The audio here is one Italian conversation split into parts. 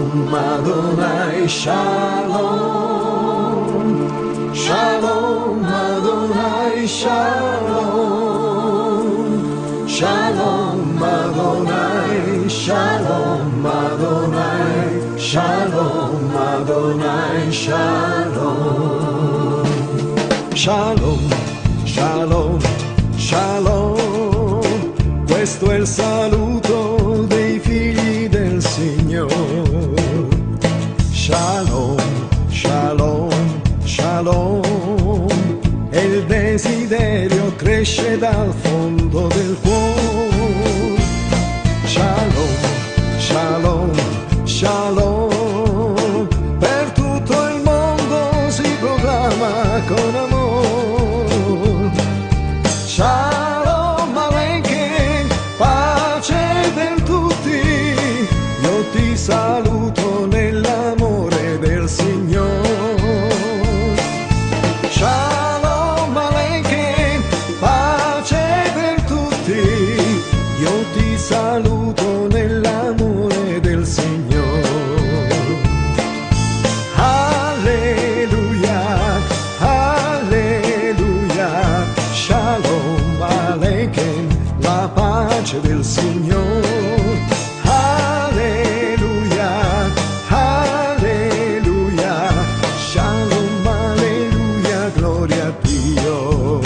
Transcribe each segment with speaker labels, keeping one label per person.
Speaker 1: Shalom Adonai, Shalom. Shalom Adonai, Shalom. Shalom Adonai, Shalom Adonai, Shalom Adonai, Shalom. Shalom, Shalom, Shalom. Questo è il saluto dei figli del Signore. Shalom, Shalom, Shalom. E il desiderio cresce dal fondo del cuore. Shalom, Shalom, Shalom. Per tutto il mondo si proclama con amore. Shalom Aleichem, pace per tutti. Io ti saluto nell'amore del Signore. Shalom Aleichem, pace per tutti. Io ti saluto nell'amore del Signore. Alleluia, alleluia. Shalom Aleichem, la pace del Signore. Alleluia, alleluia. Shalom, alleluia, gloria a Dio.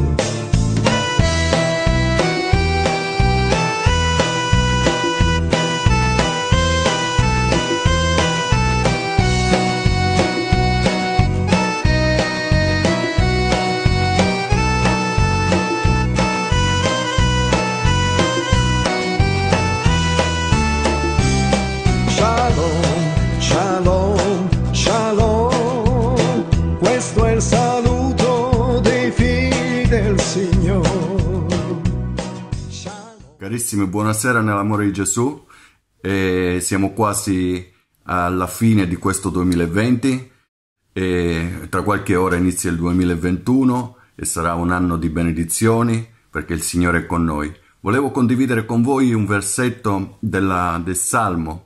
Speaker 1: Shalom, shalom, shalom. Questo è il saluto dei figli del Signore.
Speaker 2: Carissimi, buonasera nell'amore di Gesù. Siamo quasi alla fine di questo 2020 e tra qualche ora inizia il 2021 e sarà un anno di benedizioni perché il Signore è con noi. Volevo condividere con voi un versetto del Salmo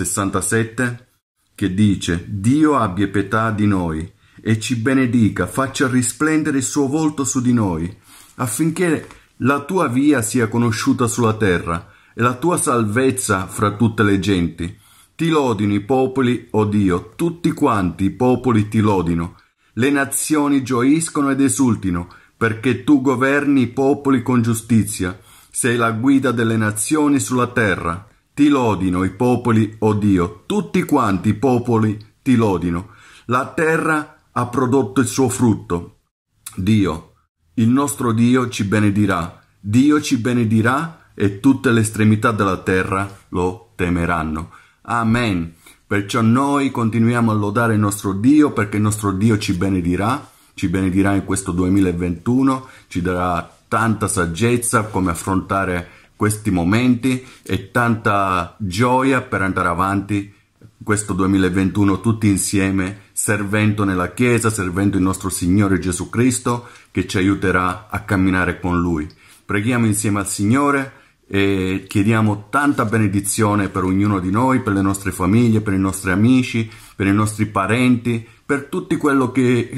Speaker 2: 67 che dice: Dio abbia pietà di noi e ci benedica, faccia risplendere il suo volto su di noi, affinché la tua via sia conosciuta sulla terra e la tua salvezza fra tutte le genti. Ti lodino i popoli, o Dio, tutti quanti i popoli ti lodino. Le nazioni gioiscono ed esultino, perché tu governi i popoli con giustizia. Sei la guida delle nazioni sulla terra. Ti lodino i popoli, o Dio, tutti quanti i popoli ti lodino. La terra ha prodotto il suo frutto. Dio, il nostro Dio ci benedirà. Dio ci benedirà e tutte le estremità della terra lo temeranno. Amen. Perciò noi continuiamo a lodare il nostro Dio perché il nostro Dio ci benedirà in questo 2021, ci darà tanta saggezza come affrontare questi momenti e tanta gioia per andare avanti questo 2021 tutti insieme, servendo nella Chiesa, servendo il nostro Signore Gesù Cristo che ci aiuterà a camminare con Lui. Preghiamo insieme al Signore e chiediamo tanta benedizione per ognuno di noi, per le nostre famiglie, per i nostri amici, per i nostri parenti, per tutti quelli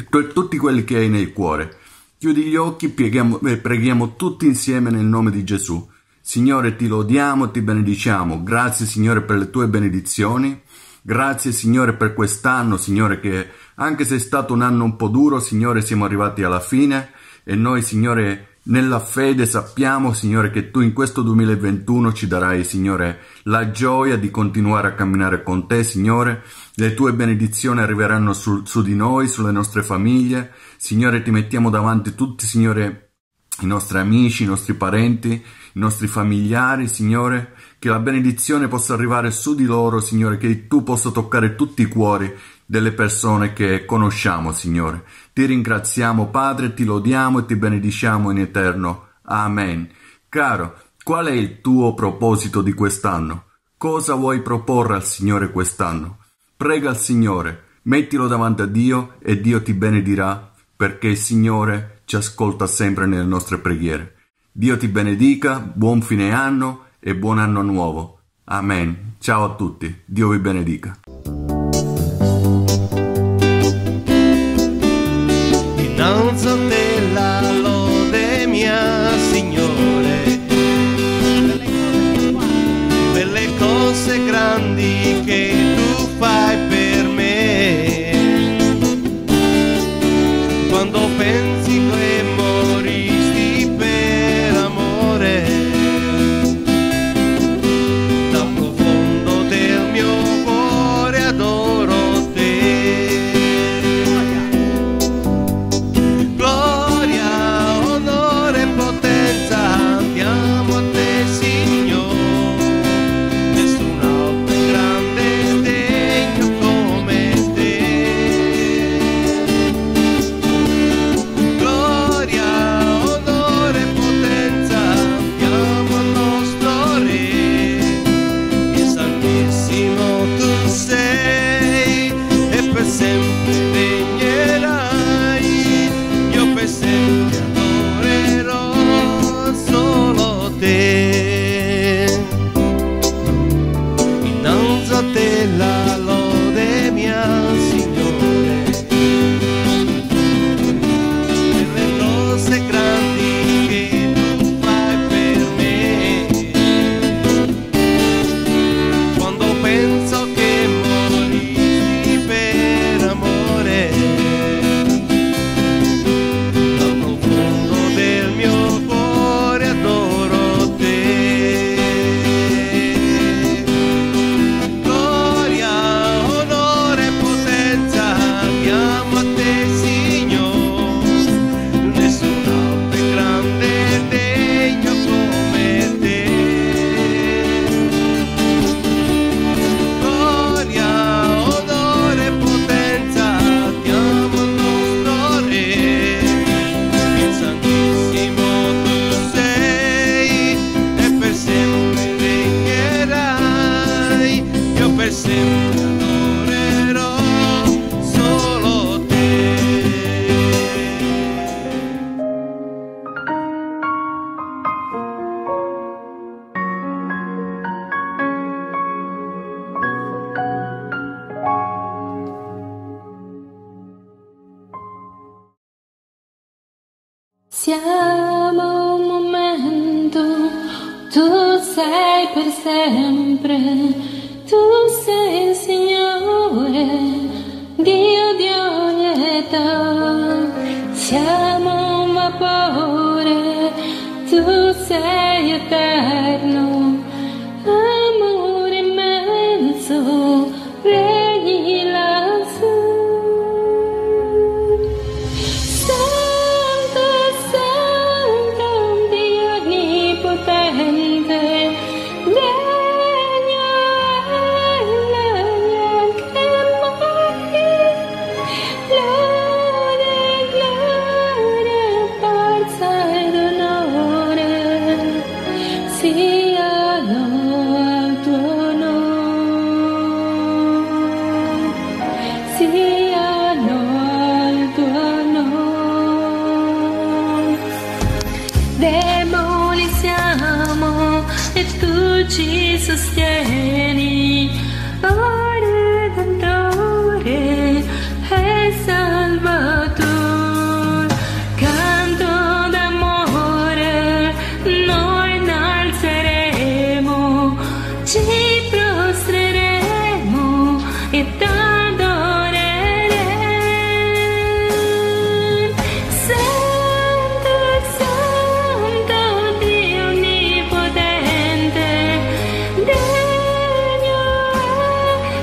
Speaker 2: che hai nel cuore. Chiudi gli occhi, preghiamo tutti insieme nel nome di Gesù. Signore, ti lodiamo, ti benediciamo. Grazie, Signore, per le tue benedizioni. Grazie, Signore, per quest'anno, Signore, che anche se è stato un anno un po' duro, Signore, siamo arrivati alla fine e noi, Signore, nella fede sappiamo, Signore, che Tu in questo 2021 ci darai, Signore, la gioia di continuare a camminare con Te, Signore. Le Tue benedizioni arriveranno su di noi, sulle nostre famiglie. Signore, Ti mettiamo davanti tutti, Signore, i nostri amici, i nostri parenti, i nostri familiari, Signore, che la benedizione possa arrivare su di loro, Signore, che Tu possa toccare tutti i cuori delle persone che conosciamo, Signore. Ti ringraziamo, Padre, ti lodiamo e ti benediciamo in eterno. Amen. Caro, qual è il tuo proposito di quest'anno? Cosa vuoi proporre al Signore quest'anno? Prega al Signore, mettilo davanti a Dio e Dio ti benedirà, perché il Signore ci ascolta sempre nelle nostre preghiere. Dio ti benedica, buon fine anno e buon anno nuovo. Amen. Ciao a tutti. Dio vi benedica.
Speaker 3: innanzi te la lode mia Signore, per le cose grandi che tu fai per me. Quando pensi che moristi per amore, dal profondo del mio cuore adoro te. Gloria, onore e potenza diamo a te Signore, nessun altro è grande e degno come te. Gloria, onore e potenza diamo al nostro Re, il Santissimo tu sei e per sempre regnerai, io per sempre adorerò solo te. Innanzi a te la lode mia Signore, per le cose grandi che tu fai per me. Quando penso che moristi per amore, dal profondo del mio cuore adoro te. Gloria, onore e potenza diamo a te Signore, nessun altro è grande e degno come te. Gloria, onore e potenza diamo al nostro Re, il Santissimo tu sei e per sempre regnerai, io per sempre adorerò solo te.
Speaker 4: Siamo un momento, tu sei per sempre, tu sei il Signore, Dio di ogni età. Siamo un vapore, tu sei eterno, amore immenso, regni lassù. Santo, Santo, Dio onnipotente, degno è l'agno che muore, lode, gloria, forza ed onore siano al tuo nome, siano al tuo nome. Demoni siamo e tu ci sostieni, oh Redentore e Salvatore. Canto d'amore noi innalzeremo, ci prostreremo e t'adoreremo. Santo, Santo, Dio onnipotente, degno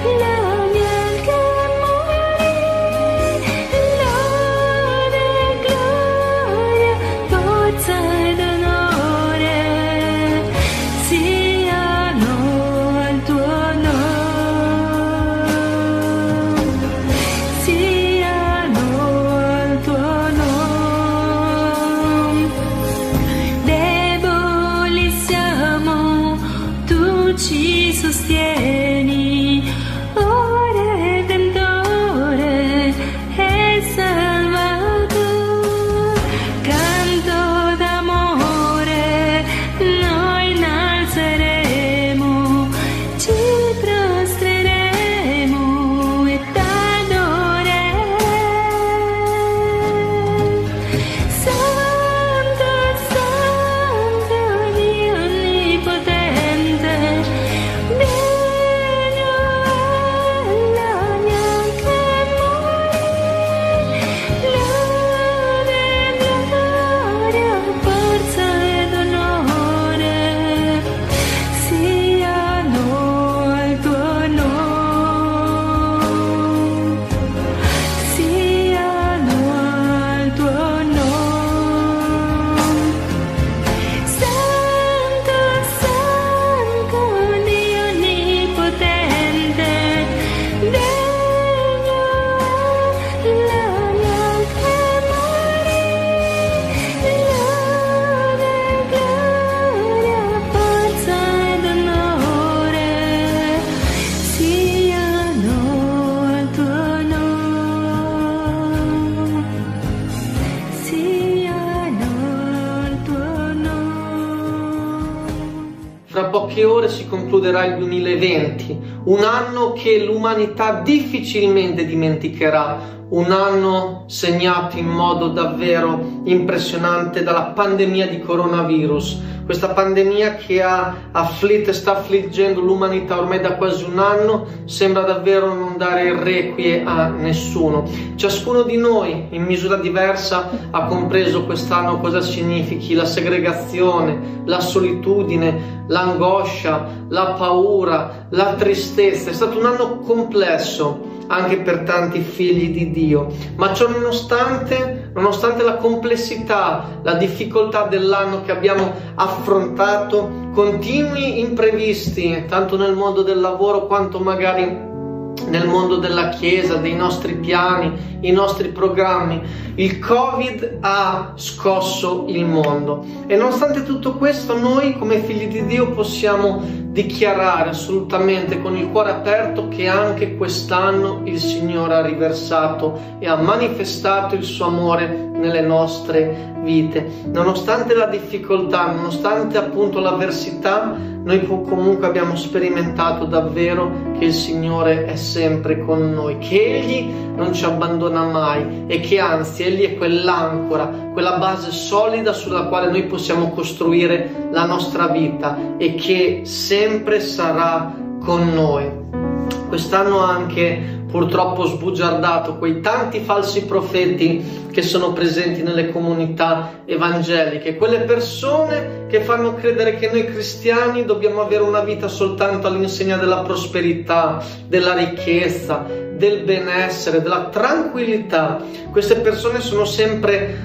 Speaker 5: poche ore si concluderà il 2020, un anno che l'umanità difficilmente dimenticherà, un anno segnato in modo davvero impressionante dalla pandemia di coronavirus, questa pandemia che ha afflitto e sta affliggendo l'umanità ormai da quasi un anno, sembra davvero non dare il requie a nessuno. Ciascuno di noi in misura diversa ha compreso quest'anno cosa significhi la segregazione, la solitudine, l'angoscia, la paura, la tristezza. È stato un anno complesso anche per tanti figli di Dio, ma ciò nonostante la complessità, la difficoltà dell'anno che abbiamo affrontato, continui imprevisti, tanto nel mondo del lavoro quanto magari nel mondo della Chiesa, dei nostri piani, i nostri programmi, il Covid ha scosso il mondo e nonostante tutto questo noi come figli di Dio possiamo dichiarare assolutamente con il cuore aperto che anche quest'anno il Signore ha riversato e ha manifestato il suo amore nelle nostre vite. Nonostante la difficoltà, nonostante appunto l'avversità, noi comunque abbiamo sperimentato davvero che il Signore è sempre con noi, che Egli non ci abbandona mai e che anzi Egli è quell'ancora, quella base solida sulla quale noi possiamo costruire la nostra vita e che sempre sarà con noi. Quest'anno anche purtroppo sbugiardato quei tanti falsi profeti che sono presenti nelle comunità evangeliche, quelle persone che fanno credere che noi cristiani dobbiamo avere una vita soltanto all'insegna della prosperità, della ricchezza, del benessere, della tranquillità. Queste persone sono sempre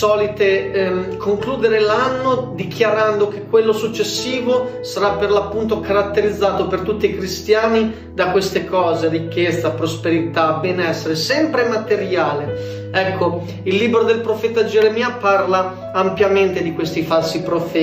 Speaker 5: solite concludere l'anno dichiarando che quello successivo sarà per l'appunto caratterizzato per tutti i cristiani da queste cose: ricchezza, prosperità, benessere, sempre materiale. Ecco, il libro del profeta Geremia parla ampiamente di questi falsi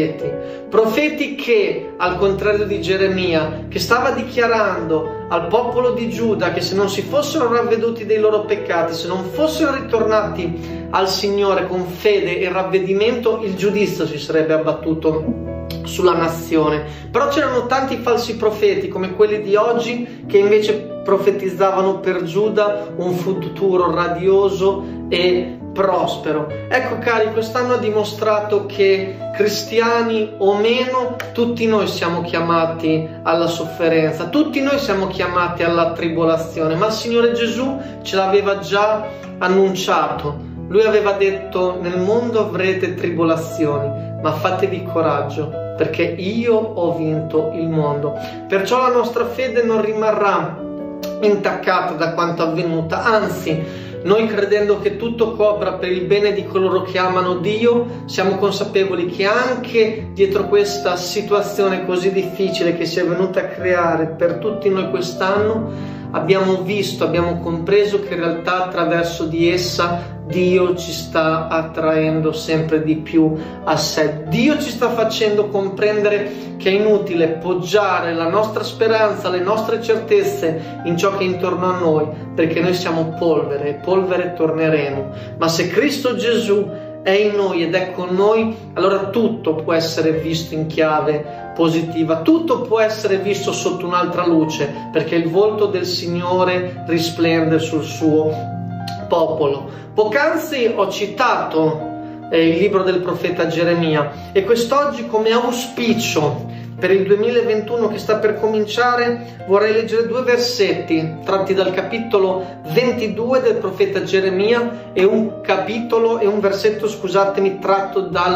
Speaker 5: profeti che, al contrario di Geremia, che stava dichiarando al popolo di Giuda che se non si fossero ravveduti dei loro peccati, se non fossero ritornati al Signore con fede e ravvedimento, il giudizio si sarebbe abbattuto sulla nazione. Però c'erano tanti falsi profeti come quelli di oggi che invece profetizzavano per Giuda un futuro radioso e prospero. Ecco cari, quest'anno ha dimostrato che cristiani o meno, tutti noi siamo chiamati alla sofferenza, tutti noi siamo chiamati alla tribolazione, ma il Signore Gesù ce l'aveva già annunciato. Lui aveva detto: nel mondo avrete tribolazioni, ma fatevi coraggio, perché io ho vinto il mondo. Perciò la nostra fede non rimarrà intaccata da quanto avvenuto, anzi, noi credendo che tutto copra per il bene di coloro che amano Dio, siamo consapevoli che anche dietro questa situazione così difficile che si è venuta a creare per tutti noi quest'anno, abbiamo compreso che in realtà attraverso di essa Dio ci sta attraendo sempre di più a sé. Dio ci sta facendo comprendere che è inutile poggiare la nostra speranza, le nostre certezze in ciò che è intorno a noi, perché noi siamo polvere e polvere torneremo. Ma se Cristo Gesù è in noi ed è con noi, allora tutto può essere visto in chiave positiva, tutto può essere visto sotto un'altra luce, perché il volto del Signore risplende sul suo popolo. Poc'anzi ho citato il libro del profeta Geremia e quest'oggi come auspicio per il 2021 che sta per cominciare vorrei leggere due versetti tratti dal capitolo 22 del profeta Geremia e un versetto, scusatemi, tratto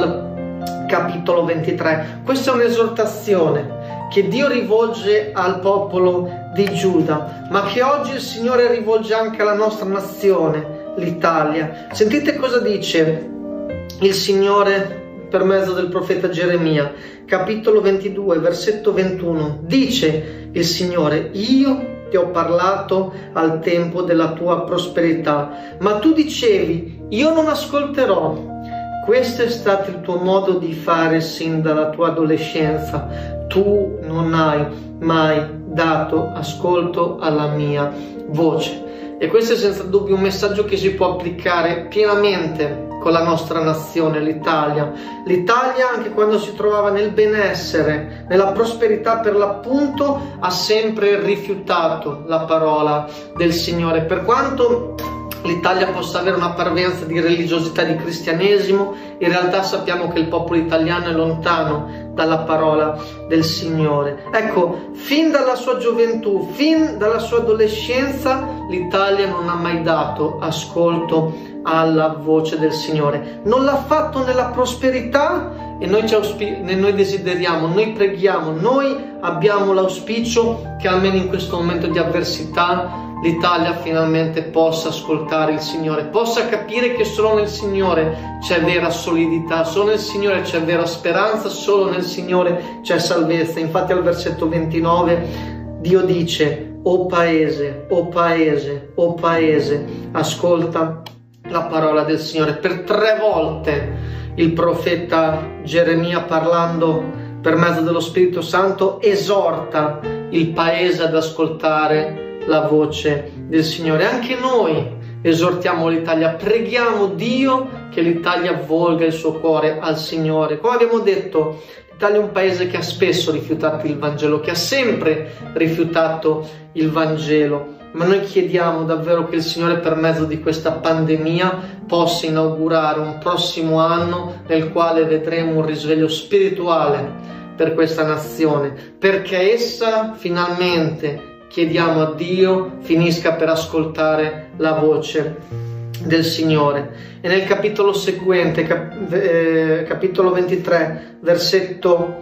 Speaker 5: dal capitolo 23. Questa è un'esortazione che Dio rivolge al popolo di Giuda, ma che oggi il Signore rivolge anche alla nostra nazione, l'Italia. Sentite cosa dice il Signore per mezzo del profeta Geremia, capitolo 22, versetto 21. Dice il Signore: io ti ho parlato al tempo della tua prosperità, ma tu dicevi: io non ascolterò. Questo è stato il tuo modo di fare sin dalla tua adolescenza. Tu non hai mai dato ascolto alla mia voce. E questo è senza dubbio un messaggio che si può applicare pienamente con la nostra nazione, l'Italia. L'Italia, anche quando si trovava nel benessere, nella prosperità per l'appunto, ha sempre rifiutato la parola del Signore. Per quanto l'Italia possa avere una parvenza di religiosità e di cristianesimo, in realtà sappiamo che il popolo italiano è lontano dalla parola del Signore. Ecco, fin dalla sua gioventù, fin dalla sua adolescenza, l'Italia non ha mai dato ascolto alla voce del Signore. Non l'ha fatto nella prosperità e noi desideriamo, noi preghiamo, noi abbiamo l'auspicio che almeno in questo momento di avversità l'Italia finalmente possa ascoltare il Signore, possa capire che solo nel Signore c'è vera solidità, solo nel Signore c'è vera speranza, solo nel Signore c'è salvezza. Infatti al versetto 29 Dio dice: o paese, o paese, o paese, ascolta la parola del Signore. Per 3 volte il profeta Geremia, parlando per mezzo dello Spirito Santo, esorta il paese ad ascoltare la voce del Signore. Anche noi esortiamo l'Italia, preghiamo Dio che l'Italia volga il suo cuore al Signore. Come abbiamo detto, l'Italia è un paese che ha spesso rifiutato il Vangelo, che ha sempre rifiutato il Vangelo, ma noi chiediamo davvero che il Signore, per mezzo di questa pandemia, possa inaugurare un prossimo anno nel quale vedremo un risveglio spirituale per questa nazione, perché essa finalmente, chiediamo a Dio, finisca per ascoltare la voce del Signore. E nel capitolo seguente, capitolo 23, versetto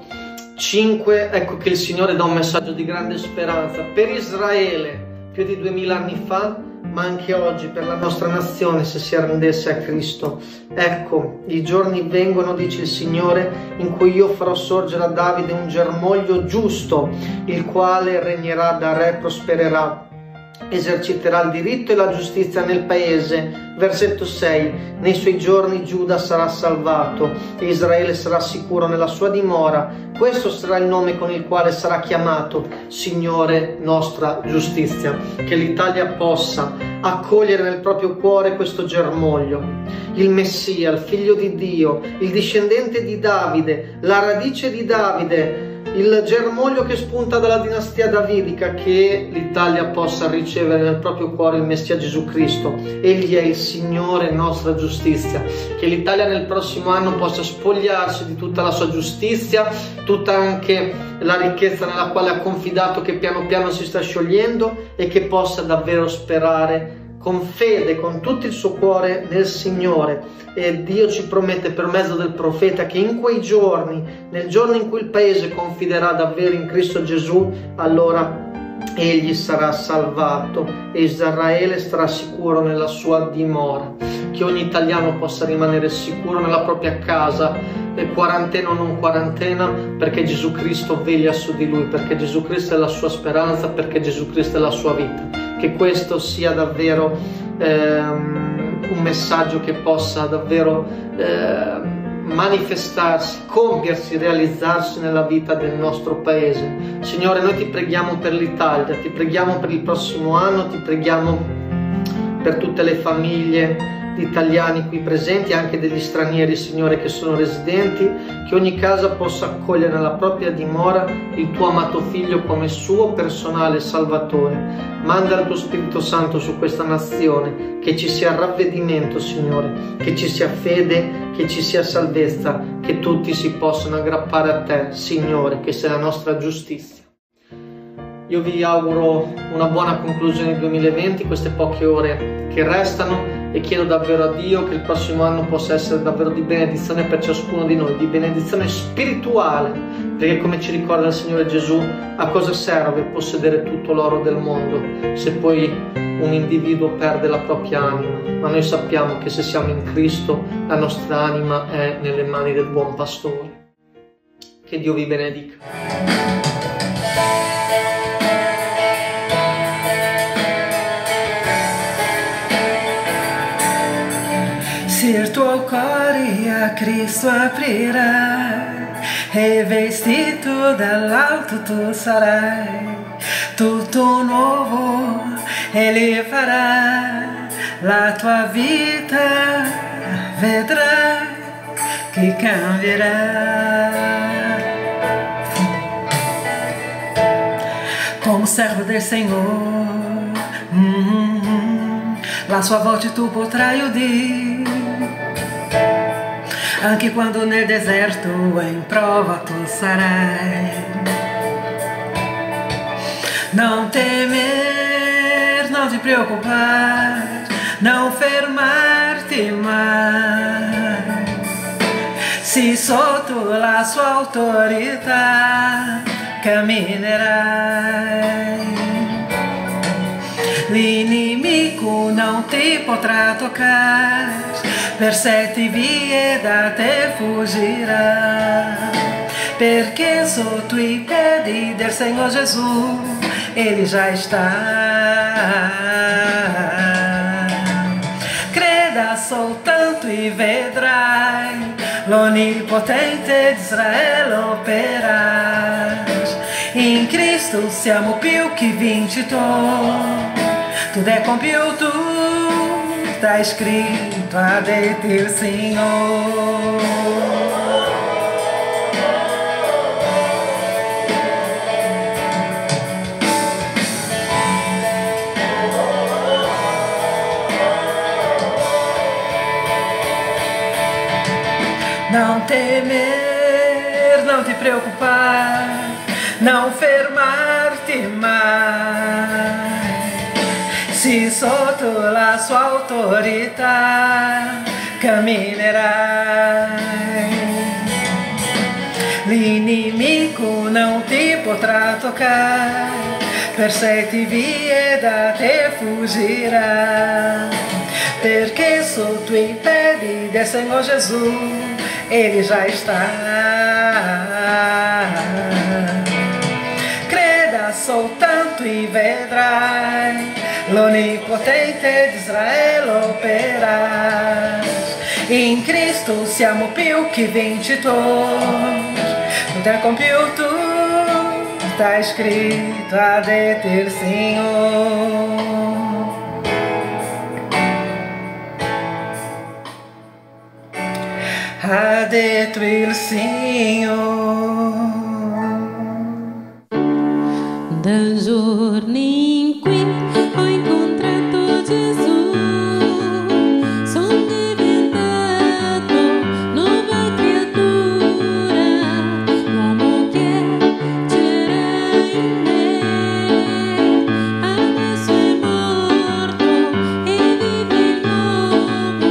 Speaker 5: 5, ecco che il Signore dà un messaggio di grande speranza per Israele più di 2000 anni fa, ma anche oggi per la nostra nazione, se si arrendesse a Cristo. Ecco, i giorni vengono, dice il Signore, in cui io farò sorgere a Davide un germoglio giusto, il quale regnerà da re e prospererà, eserciterà il diritto e la giustizia nel paese. Versetto 6: nei suoi giorni Giuda sarà salvato e Israele sarà sicuro nella sua dimora. Questo sarà il nome con il quale sarà chiamato: Signore nostra giustizia. Che l'Italia possa accogliere nel proprio cuore questo germoglio, il Messia, il figlio di Dio, il discendente di Davide, la radice di Davide, il germoglio che spunta dalla dinastia davidica. Che l'Italia possa ricevere nel proprio cuore il Messia Gesù Cristo. Egli è il Signore nostra giustizia. Che l'Italia nel prossimo anno possa spogliarsi di tutta la sua giustizia, tutta anche la ricchezza nella quale ha confidato, che piano piano si sta sciogliendo, e che possa davvero sperare con fede, con tutto il suo cuore nel Signore. E Dio ci promette per mezzo del profeta che in quei giorni, nel giorno in cui il paese confiderà davvero in Cristo Gesù, allora egli sarà salvato e Israele starà sicuro nella sua dimora. Che ogni italiano possa rimanere sicuro nella propria casa, quarantena o non quarantena, perché Gesù Cristo veglia su di lui, perché Gesù Cristo è la sua speranza, perché Gesù Cristo è la sua vita. Che questo sia davvero un messaggio che possa davvero manifestarsi, compiersi, realizzarsi nella vita del nostro paese. Signore, noi ti preghiamo per l'Italia, ti preghiamo per il prossimo anno, ti preghiamo per tutte le famiglie di italiani qui presenti, anche degli stranieri, Signore, che sono residenti. Che ogni casa possa accogliere nella propria dimora il tuo amato Figlio come suo personale Salvatore. Manda il tuo Spirito Santo su questa nazione, che ci sia ravvedimento, Signore, che ci sia fede, che ci sia salvezza, che tutti si possano aggrappare a te, Signore, che sei la nostra giustizia. Io vi auguro una buona conclusione del 2020, queste poche ore che restano, e chiedo davvero a Dio che il prossimo anno possa essere davvero di benedizione per ciascuno di noi, di benedizione spirituale, perché come ci ricorda il Signore Gesù, a cosa serve possedere tutto l'oro del mondo se poi un individuo perde la propria anima? Ma noi sappiamo che se siamo in Cristo la nostra anima è nelle mani del buon pastore. Che Dio vi benedica.
Speaker 6: Se il tuo cuore a Cristo aprirà e vestito dall'alto tu sarai, tutto nuovo Ele farà la tua vita, vedrai che cambierà. Como servo del Senhor, la sua voce tu potrai udire, anche quando nel deserto in prova tu sarai. Não temer, não te preocupar, não fermar-te mais. Se sotto la sua autorità camminerai, l'inimico non ti potrà toccare, per 7 vie da te fuggirà, perché sotto i piedi del Senhor Gesù Ele já está. Creda soltanto e vedrai l'Onnipotente di Israele operar. In Cristo siamo più che vincitori, tudo é compiuto, está escrito a dete il Signore. Não temer, não te preocupar, não fermar-te mais. Se sotto la sua autorità camminerai, l'inimico non ti potrà toccare, per 7 vie da te fuggirà, perché sotto i piedi del Senhor Gesù Ele já está. Creda soltanto e vedrai l'Onnipotente di Israele operar. In Cristo siamo più che vincitori, tudo é compiuto, está escrito a dete il Signore. Ha detto il Signore.
Speaker 4: Dal giorno in cui ho incontrato Gesù, sono diventato nuova creatura, l'uomo che c'era in me, adesso è morto e vive in nuovo.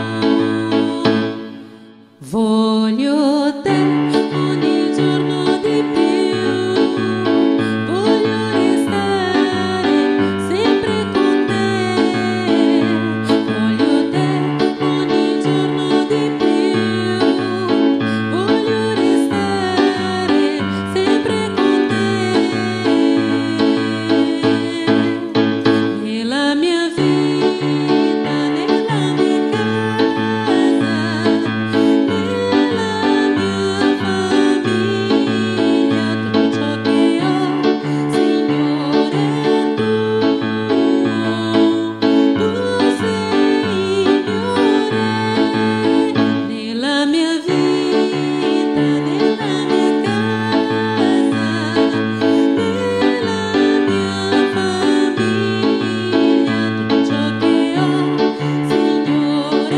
Speaker 4: Voglio te ogni giorno di più, voglio restare sempre con te, voglio te ogni giorno di più, voglio restare sempre con te, nella mia vita, nella mia casa, nella mia famiglia, tutto ciò che ho, Signore, tu sei il mio Re. Nella mia vita, nella mia casa, nella mia famiglia, tutto ciò che ho, Signore,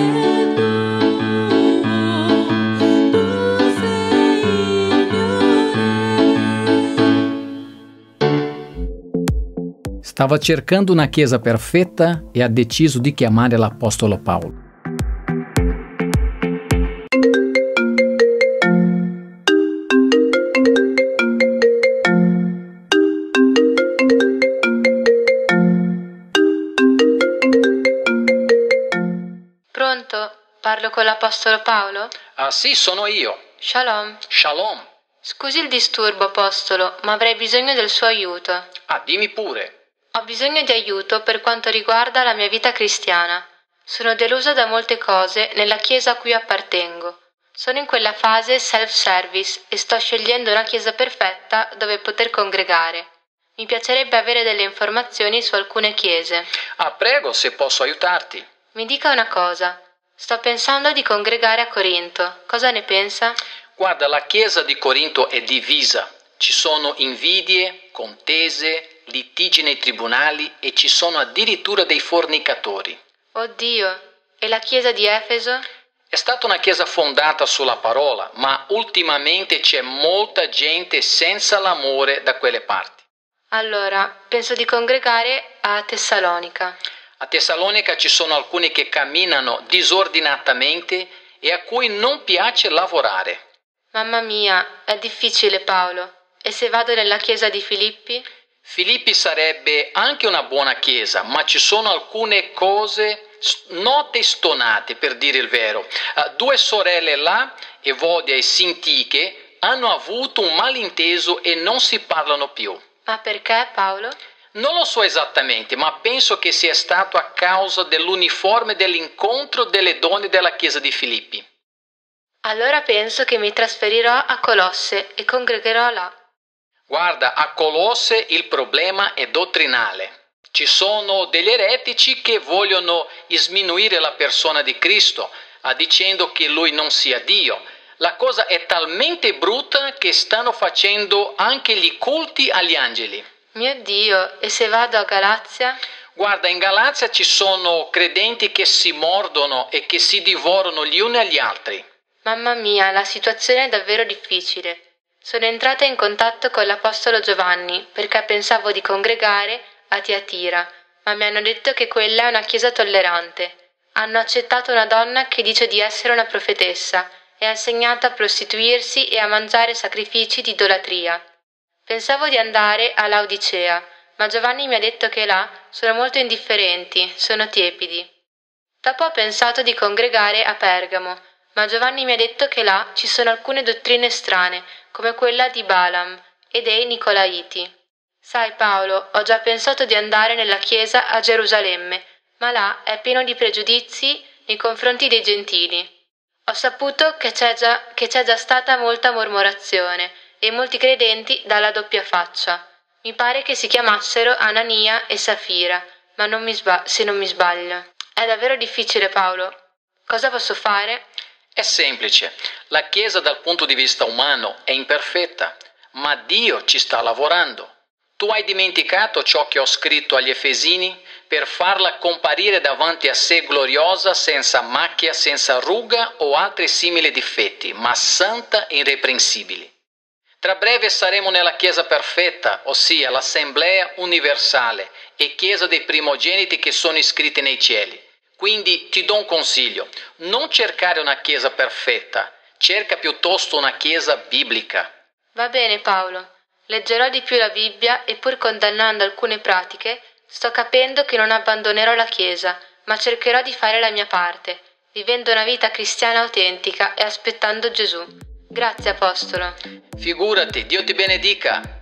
Speaker 4: tu sei il mio Re.
Speaker 7: Stava cercando una chiesa perfetta e ha deciso di chiamare l'Apostolo Paolo.
Speaker 8: Pronto? Parlo con l'Apostolo Paolo?
Speaker 7: Ah sì, sono io.
Speaker 8: Shalom.
Speaker 7: Shalom.
Speaker 8: Scusi il disturbo, Apostolo, ma avrei bisogno del suo aiuto.
Speaker 7: Ah, dimmi pure.
Speaker 8: Ho bisogno di aiuto per quanto riguarda la mia vita cristiana. Sono delusa da molte cose nella chiesa a cui appartengo. Sono in quella fase self-service e sto scegliendo una chiesa perfetta dove poter congregare. Mi piacerebbe avere delle informazioni su alcune chiese.
Speaker 9: Prego, se posso aiutarti.
Speaker 8: Mi dica una cosa. Sto pensando di congregare a Corinto. Cosa ne pensa?
Speaker 9: Guarda, la chiesa di Corinto è divisa. Ci sono invidie, contese, litigi nei tribunali e ci sono addirittura dei fornicatori.
Speaker 8: Oddio, e la chiesa di Efeso?
Speaker 9: È stata una chiesa fondata sulla parola, ma ultimamente c'è molta gente senza l'amore da quelle parti.
Speaker 8: Allora, penso di congregare a Tessalonica.
Speaker 9: A Tessalonica ci sono alcuni che camminano disordinatamente e a cui non piace lavorare.
Speaker 8: Mamma mia, è difficile, Paolo. E se vado nella chiesa di Filippi?
Speaker 9: Filippi sarebbe anche una buona chiesa, ma ci sono alcune cose note e stonate, per dire il vero. 2 sorelle là, Evodia e Sintiche, hanno avuto un malinteso e non si parlano più.
Speaker 8: Ma perché, Paolo?
Speaker 9: Non lo so esattamente, ma penso che sia stato a causa dell'uniforme dell'incontro delle donne della chiesa di Filippi.
Speaker 8: Allora penso che mi trasferirò a Colosse e congregherò là.
Speaker 9: Guarda, a Colosse il problema è dottrinale. Ci sono degli eretici che vogliono sminuire la persona di Cristo, dicendo che lui non sia Dio. La cosa è talmente brutta che stanno facendo anche gli culti agli angeli.
Speaker 8: Mio Dio, e se vado a Galazia?
Speaker 9: Guarda, in Galazia ci sono credenti che si mordono e che si divorano gli uni agli altri.
Speaker 8: Mamma mia, la situazione è davvero difficile. Sono entrata in contatto con l'Apostolo Giovanni perché pensavo di congregare a Tiatira, ma mi hanno detto che quella è una chiesa tollerante. Hanno accettato una donna che dice di essere una profetessa e ha insegnato a prostituirsi e a mangiare sacrifici di idolatria. Pensavo di andare a Laodicea, ma Giovanni mi ha detto che là sono molto indifferenti, sono tiepidi. Dopo ho pensato di congregare a Pergamo, ma Giovanni mi ha detto che là ci sono alcune dottrine strane, come quella di Balaam e dei Nicolaiti. Sai Paolo, ho già pensato di andare nella chiesa a Gerusalemme, ma là è pieno di pregiudizi nei confronti dei gentili. Ho saputo che c'è già stata molta mormorazione e molti credenti dalla doppia faccia. Mi pare che si chiamassero Anania e Safira, ma se non mi sbaglio. È davvero difficile, Paolo. Cosa posso fare?
Speaker 9: È semplice. La Chiesa dal punto di vista umano è imperfetta, ma Dio ci sta lavorando. Tu hai dimenticato ciò che ho scritto agli Efesini per farla comparire davanti a sé gloriosa, senza macchia, senza ruga o altri simili difetti, ma santa e irreprensibile. Tra breve saremo nella Chiesa perfetta, ossia l'Assemblea universale e Chiesa dei primogeniti che sono iscritti nei cieli. Quindi ti do un consiglio, non cercare una Chiesa perfetta, cerca piuttosto una Chiesa biblica.
Speaker 8: Va bene Paolo, leggerò di più la Bibbia e pur condannando alcune pratiche, sto capendo che non abbandonerò la Chiesa, ma cercherò di fare la mia parte, vivendo una vita cristiana autentica e aspettando Gesù. Grazie Apostolo.
Speaker 9: Figurati, Dio ti benedica.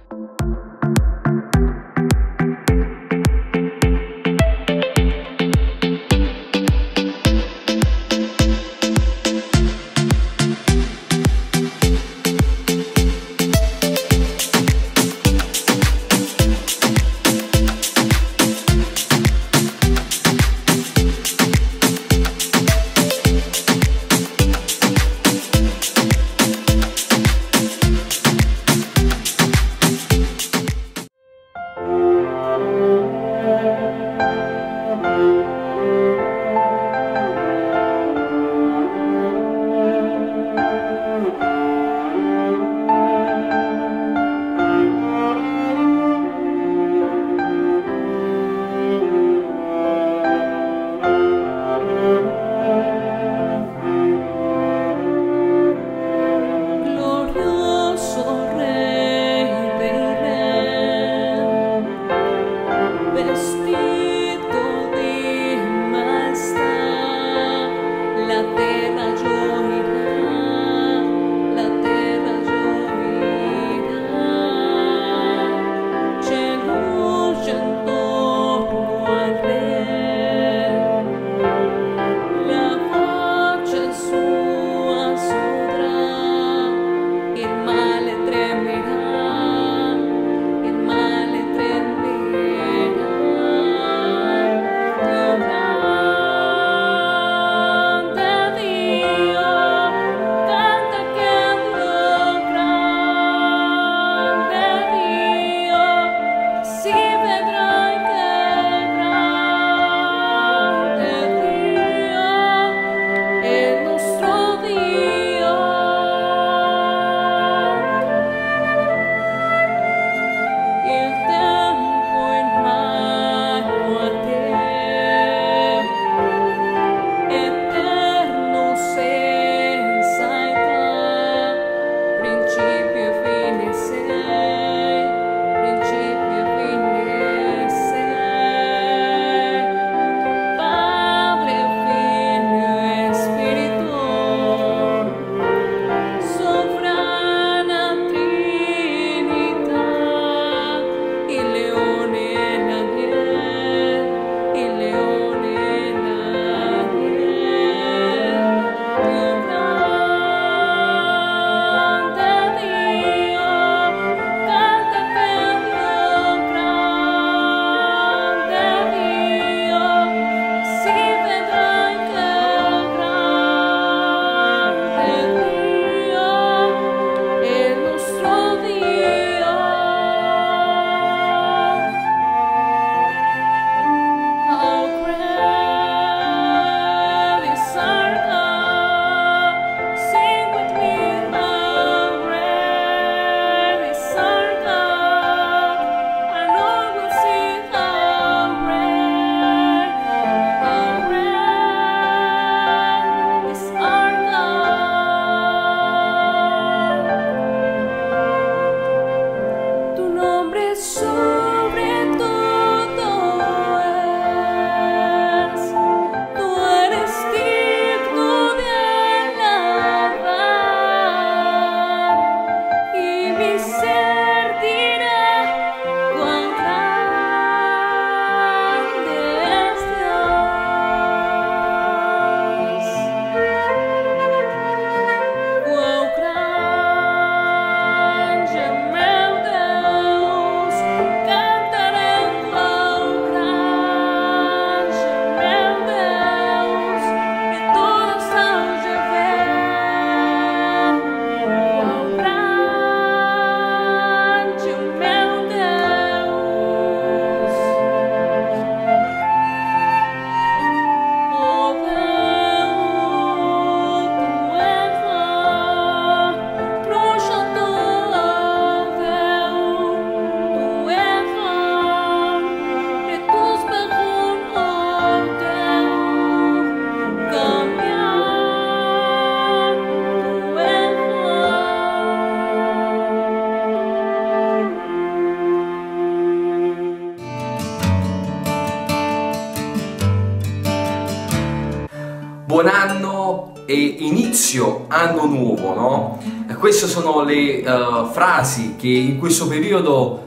Speaker 10: e inizio anno nuovo, no? Queste sono le frasi che in questo periodo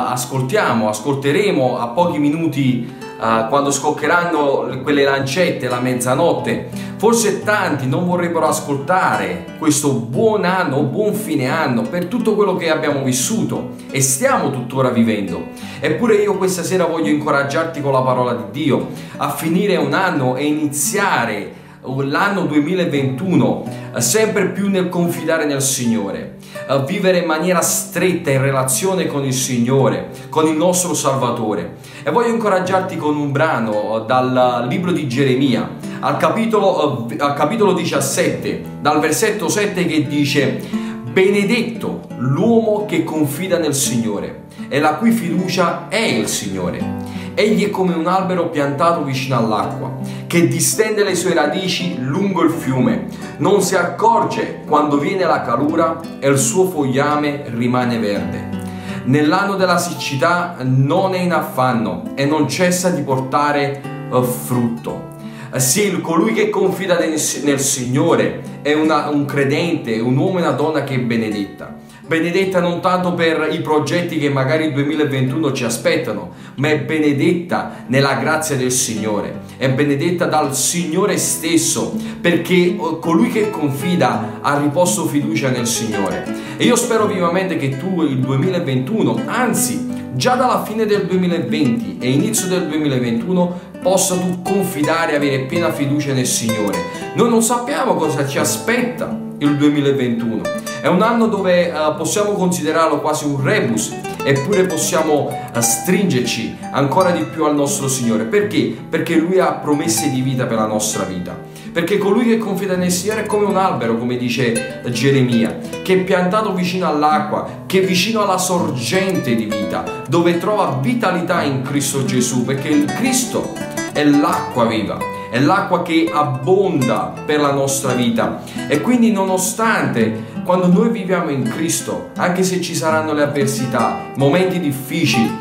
Speaker 10: ascolteremo a pochi minuti quando scoccheranno quelle lancette, la mezzanotte. Forse tanti non vorrebbero ascoltare questo buon anno, buon fine anno per tutto quello che abbiamo vissuto e stiamo tuttora vivendo. Eppure io questa sera voglio incoraggiarti con la parola di Dio a finire un anno e iniziare l'anno 2021 sempre più nel confidare nel Signore, vivere in maniera stretta in relazione con il Signore, con il nostro Salvatore. E voglio incoraggiarti con un brano dal libro di Geremia al capitolo 17, dal versetto 7, che dice: benedetto l'uomo che confida nel Signore e la cui fiducia è il Signore. Egli è come un albero piantato vicino all'acqua, che distende le sue radici lungo il fiume, non si accorge quando viene la calura e il suo fogliame rimane verde. Nell'anno della siccità non è in affanno e non cessa di portare frutto. Sì, colui che confida nel Signore è un credente, un uomo e una donna che è benedetta. Benedetta non tanto per i progetti che magari il 2021 ci aspettano, ma è benedetta nella grazia del Signore, è benedetta dal Signore stesso, perché colui che confida ha riposto fiducia nel Signore. E io spero vivamente che tu il 2021, anzi già dalla fine del 2020 e inizio del 2021, possa tu confidare e avere piena fiducia nel Signore. Noi non sappiamo cosa ci aspetta il 2021. È un anno dove possiamo considerarlo quasi un rebus, eppure possiamo stringerci ancora di più al nostro Signore. Perché? Perché Lui ha promesse di vita per la nostra vita. Perché colui che confida nel Signore è come un albero, come dice Geremia, che è piantato vicino all'acqua, che è vicino alla sorgente di vita, dove trova vitalità in Cristo Gesù, perché il Cristo è l'acqua viva. È l'acqua che abbonda per la nostra vita. E quindi nonostante quando noi viviamo in Cristo, anche se ci saranno le avversità, momenti difficili,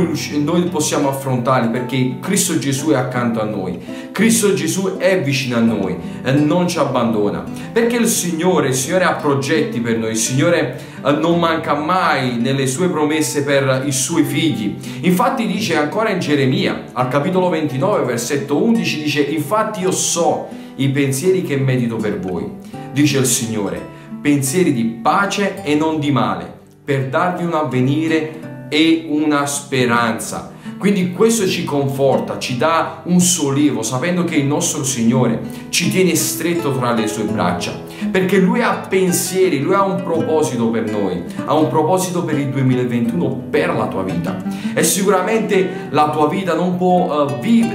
Speaker 10: noi possiamo affrontarli, perché Cristo Gesù è accanto a noi. Cristo Gesù è vicino a noi e non ci abbandona, perché il Signore ha progetti per noi. Il Signore non manca mai nelle sue promesse per i suoi figli. Infatti dice ancora in Geremia al capitolo 29 versetto 11, dice: infatti io so i pensieri che medito per voi, dice il Signore, pensieri di pace e non di male, per darvi un avvenire e una speranza. Quindi questo ci conforta, ci dà un sollievo, sapendo che il nostro Signore ci tiene stretto tra le sue braccia, perché Lui ha pensieri, Lui ha un proposito per noi, ha un proposito per il 2021, per la tua vita. E sicuramente la tua vita non può il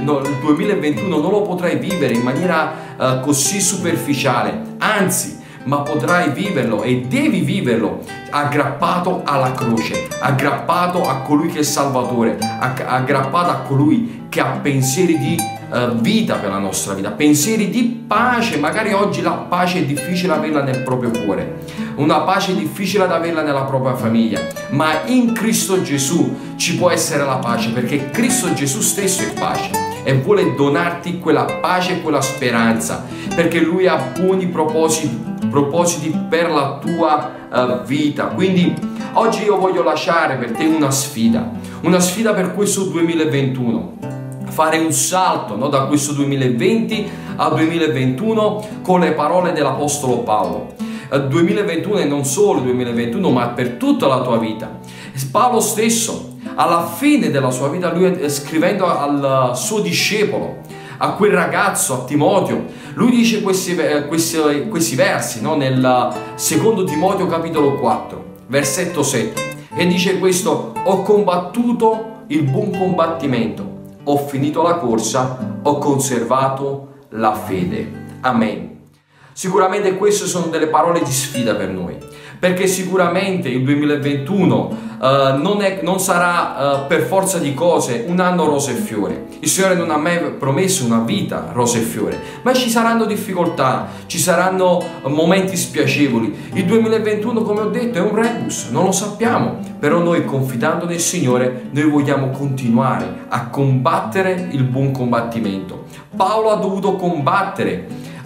Speaker 10: 2021 non lo potrai vivere in maniera così superficiale, anzi, ma potrai viverlo e devi viverlo aggrappato alla croce, aggrappato a colui che è Salvatore, aggrappato a colui che ha pensieri di vita per la nostra vita, pensieri di pace. Magari oggi la pace è difficile averla nel proprio cuore, una pace difficile ad averla nella propria famiglia, ma in Cristo Gesù ci può essere la pace, perché Cristo Gesù stesso è pace e vuole donarti quella pace e quella speranza, perché Lui ha buoni propositi per la tua vita. Quindi oggi io voglio lasciare per te una sfida per questo 2021, fare un salto, no, da questo 2020 al 2021 con le parole dell'Apostolo Paolo. 2021 e non solo 2021, ma per tutta la tua vita. Paolo stesso, alla fine della sua vita, lui scrivendo al suo discepolo, a quel ragazzo, a Timoteo, lui dice questi versi, no? Nel secondo Timoteo capitolo 4 versetto 7, e dice questo: ho combattuto il buon combattimento, ho finito la corsa, ho conservato la fede. Amen. Sicuramente queste sono delle parole di sfida per noi, perché sicuramente il 2021 non sarà per forza di cose un anno rose e fiore. Il Signore non ha mai promesso una vita rose e fiore, ma ci saranno difficoltà, ci saranno momenti spiacevoli. Il 2021, come ho detto, è un rebus, non lo sappiamo, però noi, confidando nel Signore, noi vogliamo continuare a combattere il buon combattimento. Paolo ha dovuto combattere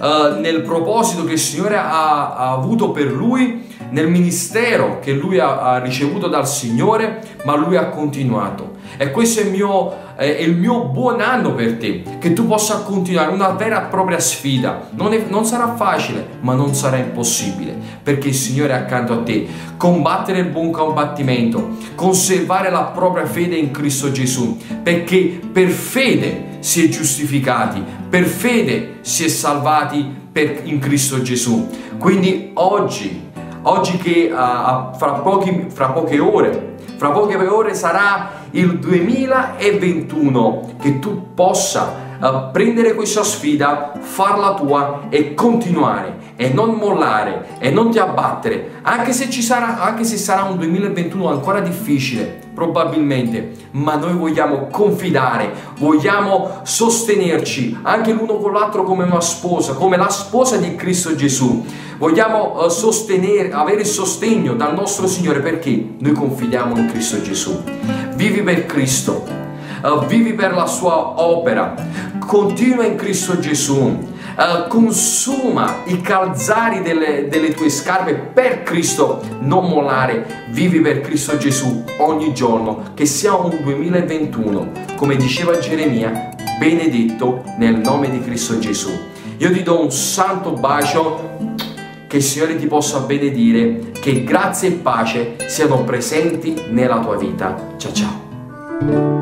Speaker 10: nel proposito che il Signore ha avuto per lui, nel ministero che lui ha ricevuto dal Signore, ma lui ha continuato. E questo è il mio buon anno per te, che tu possa continuare, una vera e propria sfida. Non sarà facile, ma non sarà impossibile, perché il Signore è accanto a te. Combattere il buon combattimento, conservare la propria fede in Cristo Gesù, perché per fede si è giustificati, per fede si è salvati in Cristo Gesù. Quindi oggi che fra poche ore sarà il 2021, che tu possa prendere questa sfida, farla tua e continuare e non mollare e non ti abbattere, anche se sarà un 2021 ancora difficile probabilmente, ma noi vogliamo confidare, vogliamo sostenerci anche l'uno con l'altro come una sposa, come la sposa di Cristo Gesù. Vogliamo avere il sostegno dal nostro Signore, perché noi confidiamo in Cristo Gesù. Vivi per Cristo, vivi per la sua opera, continua in Cristo Gesù, consuma i calzari delle tue scarpe per Cristo, non mollare, vivi per Cristo Gesù ogni giorno, che sia un 2021, come diceva Geremia, benedetto nel nome di Cristo Gesù. Io ti do un santo bacio, che il Signore ti possa benedire, che grazia e pace siano presenti nella tua vita. Ciao ciao.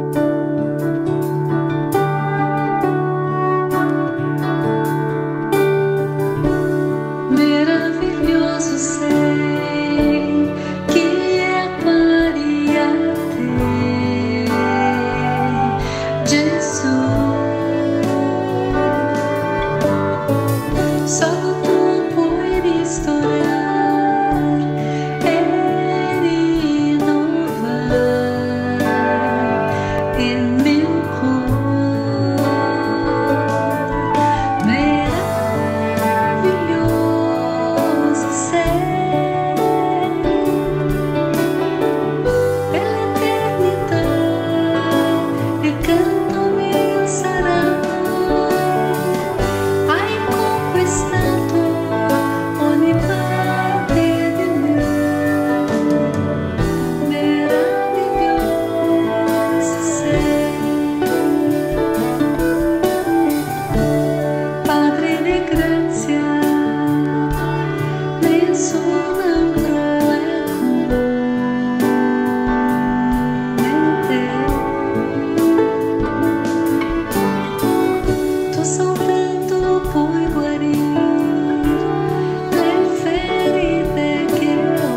Speaker 4: Meraviglioso sei, chi è pari a te, Gesù. Solo tu puoi ristorare e rinnovare il mio cuore. Meraviglioso sei, per l'eternità il canto mio sarà. Hai conquistato ogni parte di me. Meraviglioso sei, Padre di grazia, nessun altro è come te. Tu soltanto puoi guarire le ferite che ho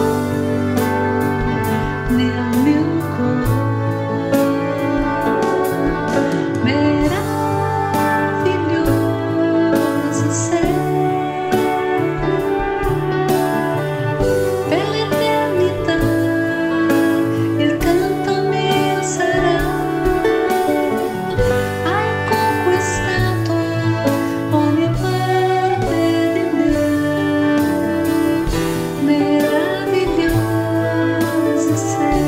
Speaker 4: nel mio cuore. Meraviglioso sei, per l'eternità il canto mio sarà. Hai conquistato ogni parte di me. Meraviglioso sei.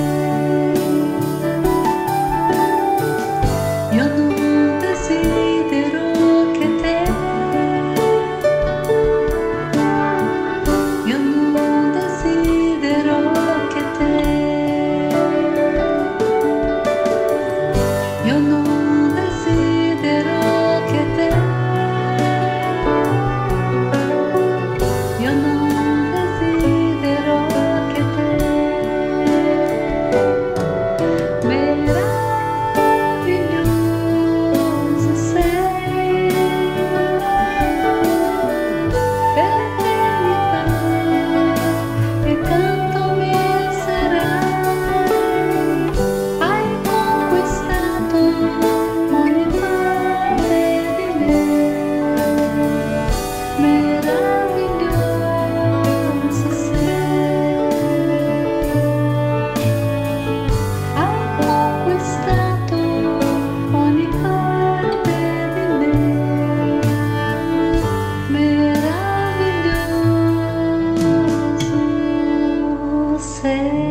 Speaker 4: Io non desidero che te, io non desidero che te, io non desidero che te, io non desidero che te. Meraviglioso sei, per l'eternità il canto mio sarà. Hai conquistato ogni parte di me. Meraviglioso sei, hai conquistato ogni parte di me. Meraviglioso sei.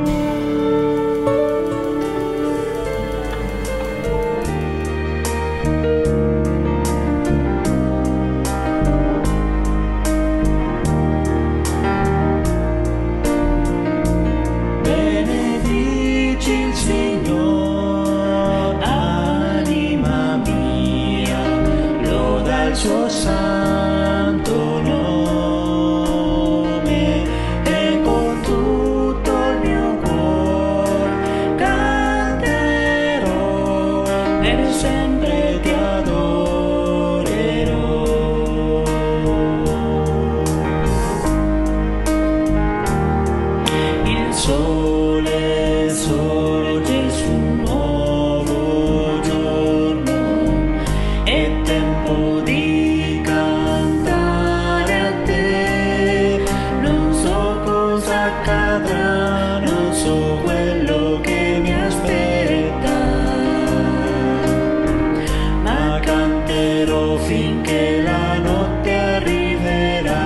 Speaker 11: so quello che mi aspetta, ma canterò finché la notte arriverà.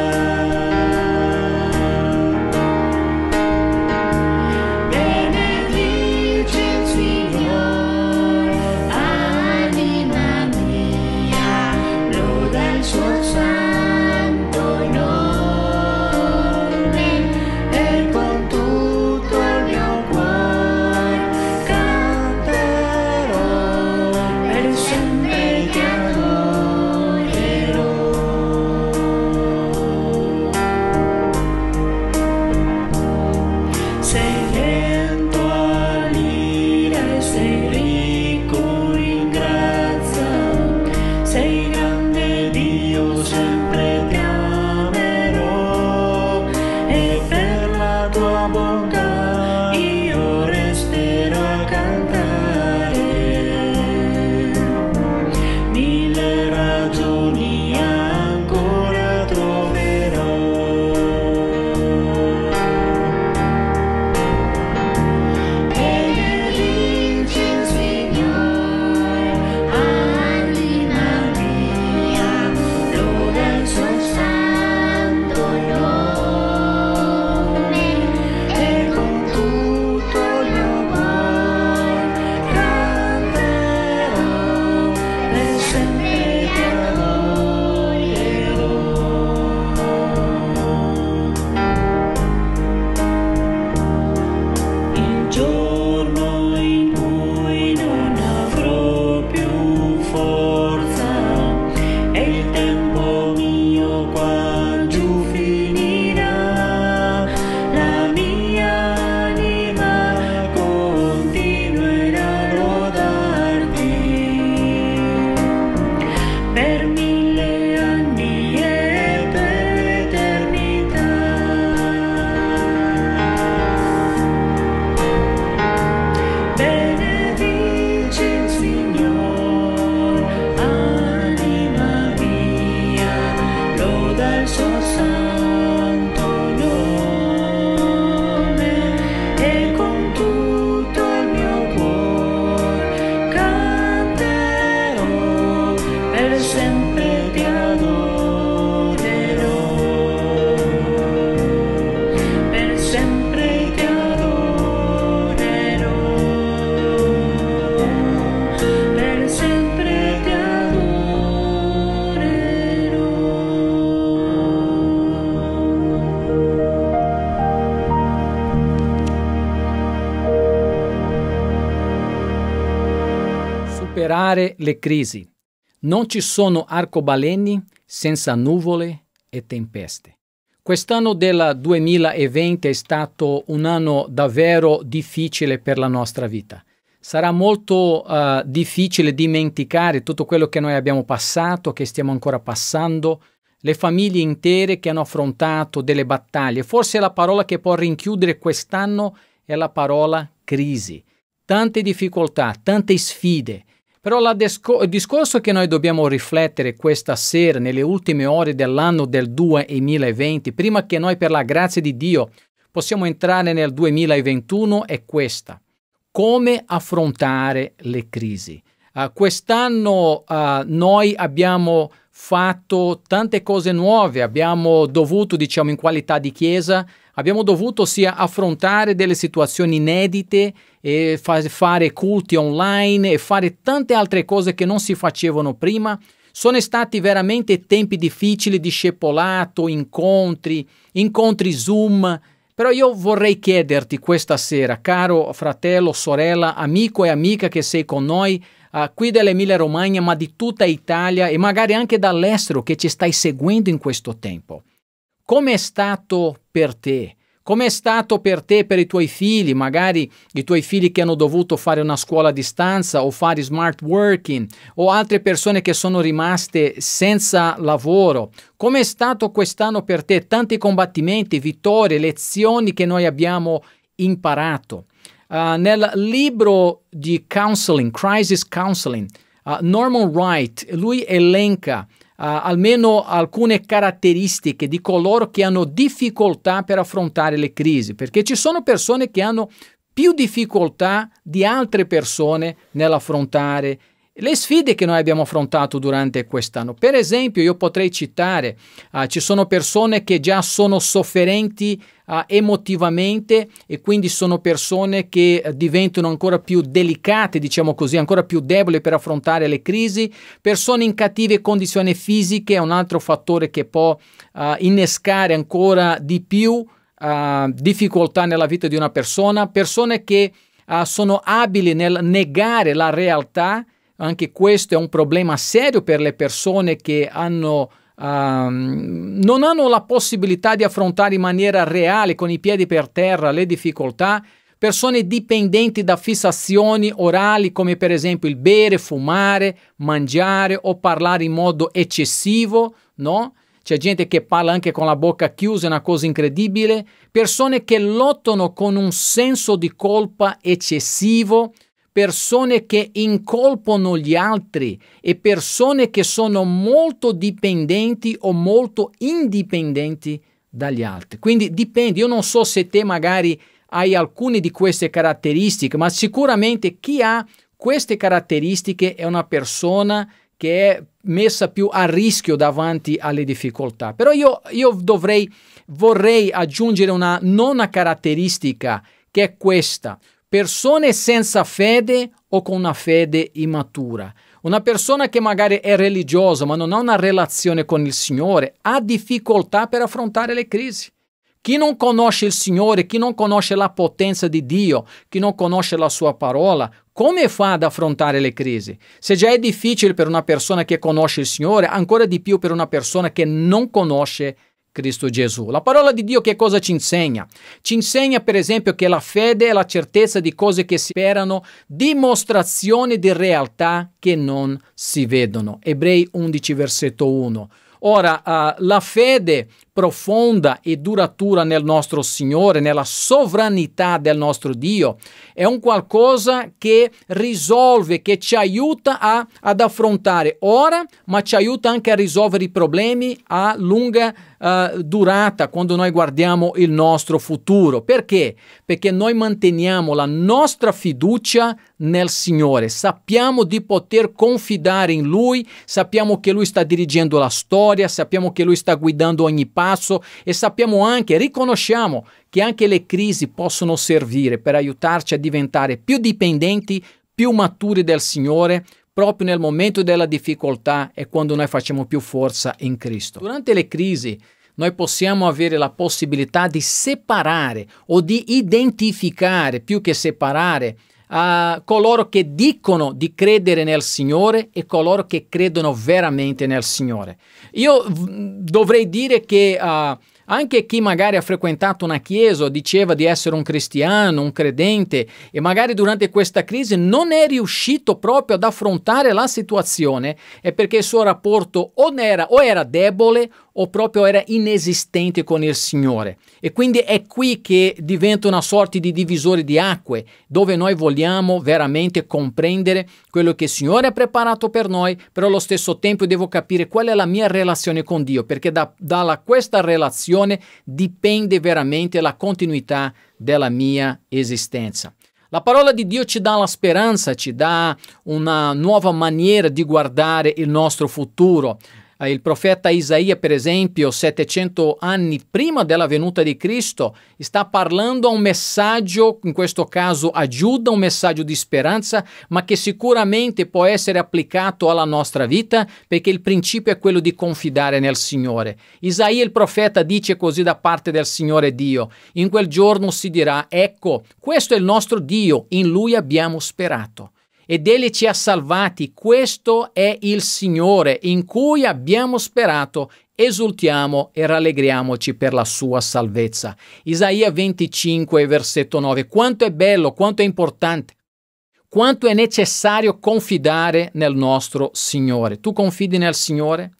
Speaker 11: Benedici il Signore, anima mia, loda il suo santo nome, e con tutto il mio cuore canterò, per sempre ti adorerò. Sei lento all'ira e sei ricco in grazia, sei grande Dio, sempre ti amerò, e per la tua bocca io resterò a cantare. Mille ragioni ancora troverò. Benedici il Signore, anima mia, loda il suo santo nome, e con tutto il mio cuore canterò, per sempre ti adorerò. Il giorno in cui non avrò più forza e il tempo mio qua giù finirà, la mia anima continuerà a lodarti per 1000 anni e per l'eternità. Benedici il Signore, anima mia, loda il suo santo nome, e con tutto il mio cuore canterò, per sempre ti adorerò, per sempre ti adorerò, per sempre ti adorerò.
Speaker 7: Superare le crisi. Non ci sono arcobaleni senza nuvole e tempeste. Quest'anno del 2020 è stato un anno davvero difficile per la nostra vita. Sarà molto difficile dimenticare tutto quello che noi abbiamo passato, che stiamo ancora passando, le famiglie intere che hanno affrontato delle battaglie. Forse la parola che può rinchiudere quest'anno è la parola crisi. Tante difficoltà, tante sfide. Però il discorso che noi dobbiamo riflettere questa sera, nelle ultime ore dell'anno del 2020, prima che noi per la grazia di Dio possiamo entrare nel 2021, è questa: come affrontare le crisi. Quest'anno noi abbiamo fatto tante cose nuove, abbiamo dovuto, in qualità di Chiesa, abbiamo dovuto sia affrontare delle situazioni inedite e fare culti online e fare tante altre cose che non si facevano prima. Sono stati veramente tempi difficili, discepolato, incontri Zoom. Però io vorrei chiederti questa sera, caro fratello, sorella, amico e amica che sei con noi, qui dell'Emilia Romagna, ma di tutta Italia e magari anche dall'estero che ci stai seguendo in questo tempo. Come è stato per te? Come è stato per te, per i tuoi figli, magari i tuoi figli che hanno dovuto fare una scuola a distanza o fare smart working, o altre persone che sono rimaste senza lavoro? Come è stato quest'anno per te? Tanti combattimenti, vittorie, lezioni che noi abbiamo imparato. Nel libro di counseling, Crisis Counseling, Norman Wright, lui elenca almeno alcune caratteristiche di coloro che hanno difficoltà per affrontare le crisi, perché ci sono persone che hanno più difficoltà di altre persone nell'affrontare le sfide che noi abbiamo affrontato durante quest'anno. Per esempio, io potrei citare, ci sono persone che già sono sofferenti emotivamente e quindi sono persone che diventano ancora più delicate, diciamo così, ancora più deboli per affrontare le crisi. Persone in cattive condizioni fisiche è un altro fattore che può innescare ancora di più difficoltà nella vita di una persona. Persone che sono abili nel negare la realtà. Anche questo è un problema serio per le persone che non hanno la possibilità di affrontare in maniera reale, con i piedi per terra, le difficoltà. Persone dipendenti da fissazioni orali, come per esempio il bere, fumare, mangiare o parlare in modo eccessivo, no? C'è gente che parla anche con la bocca chiusa, è una cosa incredibile. Persone che lottano con un senso di colpa eccessivo, persone che incolpano gli altri e persone che sono molto dipendenti o molto indipendenti dagli altri. Quindi dipende, io non so se te magari hai alcune di queste caratteristiche, ma sicuramente chi ha queste caratteristiche è una persona che è messa più a rischio davanti alle difficoltà. Però io vorrei aggiungere una nona caratteristica, che è questa: persone senza fede o con una fede immatura. Una persona che magari è religiosa ma non ha una relazione con il Signore ha difficoltà per affrontare le crisi. Chi non conosce il Signore, chi non conosce la potenza di Dio, chi non conosce la sua parola, come fa ad affrontare le crisi? Se già è difficile per una persona che conosce il Signore, ancora di più per una persona che non conosce Cristo Gesù. La parola di Dio che cosa ci insegna? Ci insegna per esempio che la fede è la certezza di cose che si sperano, dimostrazione di realtà che non si vedono. Ebrei 11 versetto 1. Ora, la fede profonda e duratura nel nostro Signore, nella sovranità del nostro Dio, è un qualcosa che risolve, che ci aiuta ad affrontare ora, ma ci aiuta anche a risolvere i problemi a lunga durata, quando noi guardiamo il nostro futuro. Perché? Perché noi manteniamo la nostra fiducia nel Signore, sappiamo di poter confidare in Lui, sappiamo che Lui sta dirigendo la storia, sappiamo che Lui sta guidando ogni passo e sappiamo anche, riconosciamo che anche le crisi possono servire per aiutarci a diventare più dipendenti, più maturi del Signore. Proprio nel momento della difficoltà è quando noi facciamo più forza in Cristo. Durante le crisi noi possiamo avere la possibilità di separare o di identificare, più che separare, coloro che dicono di credere nel Signore e coloro che credono veramente nel Signore. Io dovrei dire che anche chi magari ha frequentato una chiesa o diceva di essere un cristiano, un credente, e magari durante questa crisi non è riuscito proprio ad affrontare la situazione, è perché il suo rapporto o era debole o proprio era inesistente con il Signore. E quindi è qui che diventa una sorta di divisore di acque, dove noi vogliamo veramente comprendere quello che il Signore ha preparato per noi, però allo stesso tempo devo capire qual è la mia relazione con Dio, perché da questa relazione dipende veramente la continuità della mia esistenza. La parola di Dio ci dà la speranza, ci dà una nuova maniera di guardare il nostro futuro. Il profeta Isaia, per esempio, 700 anni prima della venuta di Cristo, sta parlando a un messaggio, in questo caso a Giuda, un messaggio di speranza, ma che sicuramente può essere applicato alla nostra vita, perché il principio è quello di confidare nel Signore. Isaia, il profeta, dice così da parte del Signore Dio: in quel giorno si dirà, ecco, questo è il nostro Dio, in Lui abbiamo sperato. Ed Egli ci ha salvati, questo è il Signore in cui abbiamo sperato, esultiamo e rallegriamoci per la sua salvezza. Isaia 25, versetto 9. Quanto è bello, quanto è importante, quanto è necessario confidare nel nostro Signore. Tu confidi nel Signore?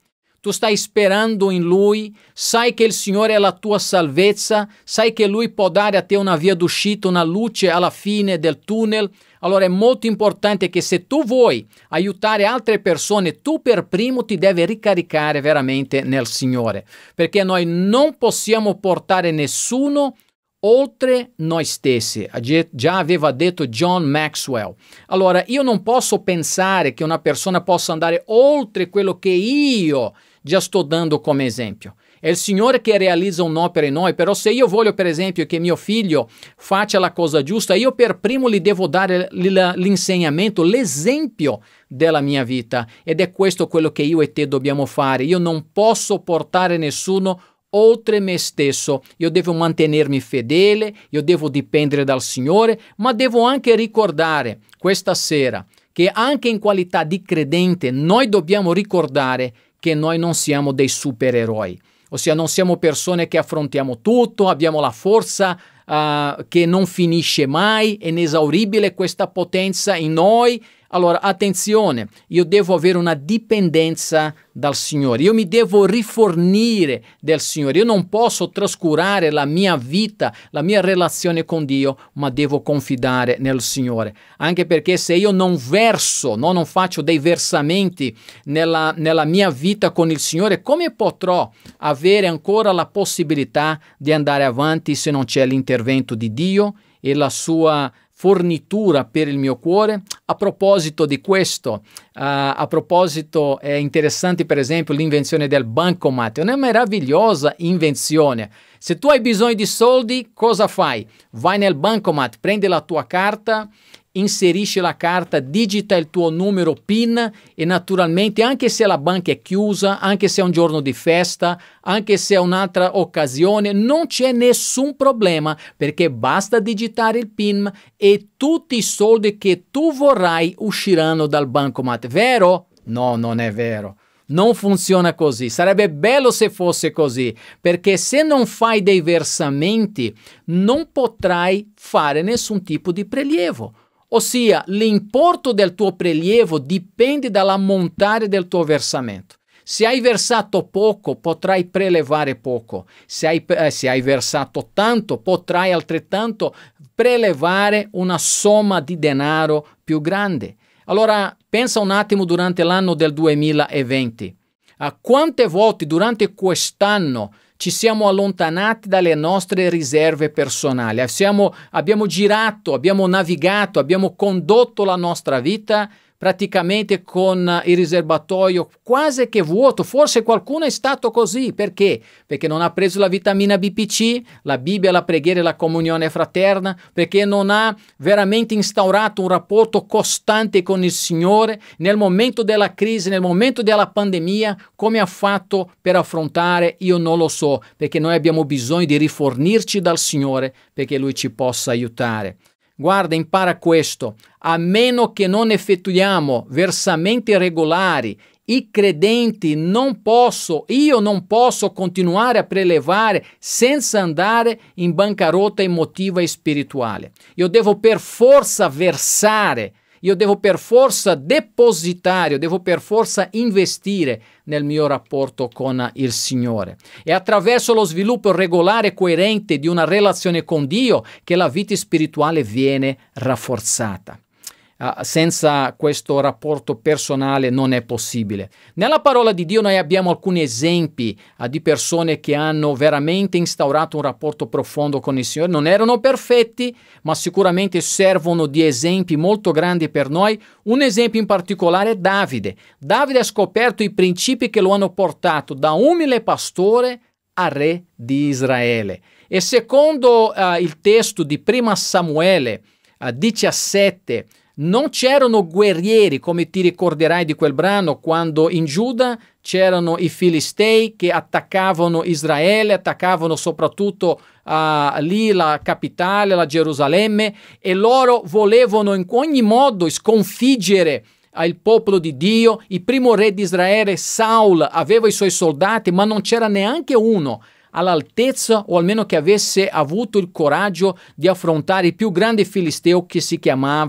Speaker 7: tu stai sperando in Lui, sai che il Signore è la tua salvezza, sai che Lui può dare a te una via d'uscita, una luce alla fine del tunnel. Allora è molto importante che se tu vuoi aiutare altre persone, tu per primo ti devi ricaricare veramente nel Signore, perché noi non possiamo portare nessuno oltre noi stessi. Già aveva detto John Maxwell. Allora io non posso pensare che una persona possa andare oltre quello che io già sto dando come esempio. È il Signore che realizza un'opera in noi, però se io voglio per esempio che mio figlio faccia la cosa giusta, io per primo gli devo dare l'insegnamento, l'esempio della mia vita, ed è questo quello che io e te dobbiamo fare. Io non posso portare nessuno oltre me stesso, io devo mantenermi fedele, io devo dipendere dal Signore, ma devo anche ricordare questa sera che anche in qualità di credente noi dobbiamo ricordare che noi non siamo dei supereroi. Ossia non siamo persone che affrontiamo tutto, abbiamo la forza che non finisce mai, è inesauribile questa potenza in noi. Allora attenzione, io devo avere una dipendenza dal Signore, io mi devo rifornire del Signore, io non posso trascurare la mia vita, la mia relazione con Dio, ma devo confidare nel Signore, anche perché se io non verso, non faccio dei versamenti nella mia vita con il Signore, come potrò avere ancora la possibilità di andare avanti se non c'è l'intervento di Dio e la sua fornitura per il mio cuore? A proposito di questo, è interessante per esempio l'invenzione del bancomat, è una meravigliosa invenzione. Se tu hai bisogno di soldi, cosa fai? Vai nel bancomat, prendi la tua carta, inserisci la carta, digita il tuo numero PIN e naturalmente anche se la banca è chiusa, anche se è un giorno di festa, anche se è un'altra occasione, non c'è nessun problema perché basta digitare il PIN e tutti i soldi che tu vorrai usciranno dal bancomat. Vero? No, non è vero. Non funziona così. Sarebbe bello se fosse così, perché se non fai dei versamenti non potrai fare nessun tipo di prelievo. Ossia, l'importo del tuo prelievo dipende dall'ammontare del tuo versamento. Se hai versato poco, potrai prelevare poco. Se hai versato tanto, potrai altrettanto prelevare una somma di denaro più grande. Allora, pensa un attimo durante l'anno del 2020. Quante volte durante quest'anno ci siamo allontanati dalle nostre riserve personali, abbiamo girato, abbiamo navigato, abbiamo condotto la nostra vita praticamente con il riservatoio quasi che vuoto. Forse qualcuno è stato così. Perché? Perché non ha preso la vitamina BPC, la Bibbia, la preghiera e la comunione fraterna, perché non ha veramente instaurato un rapporto costante con il Signore nel momento della crisi, nel momento della pandemia. Come ha fatto per affrontare? Io non lo so, perché noi abbiamo bisogno di rifornirci dal Signore perché Lui ci possa aiutare. Guarda, impara questo: a meno che non effettuiamo versamenti regolari, i credenti io non posso continuare a prelevare senza andare in bancarotta emotiva e spirituale. Io devo per forza versare, io devo per forza depositare, io devo per forza investire nel mio rapporto con il Signore. È attraverso lo sviluppo regolare e coerente di una relazione con Dio che la vita spirituale viene rafforzata. Senza questo rapporto personale non è possibile. Nella parola di Dio noi abbiamo alcuni esempi di persone che hanno veramente instaurato un rapporto profondo con il Signore. Non erano perfetti, ma sicuramente servono di esempi molto grandi per noi. Un esempio in particolare è Davide. Davide ha scoperto i principi che lo hanno portato da umile pastore a re di Israele. E secondo il testo di 1 Samuele 17, non c'erano guerrieri, come ti ricorderai di quel brano, quando in Giuda c'erano i Filistei che attaccavano Israele, attaccavano soprattutto lì la capitale, la Gerusalemme, e loro volevano in ogni modo sconfiggere il popolo di Dio. Il primo re di Israele, Saul, aveva i suoi soldati, ma non c'era neanche uno all'altezza o almeno che avesse avuto il coraggio di affrontare il più grande filisteo, che si chiamava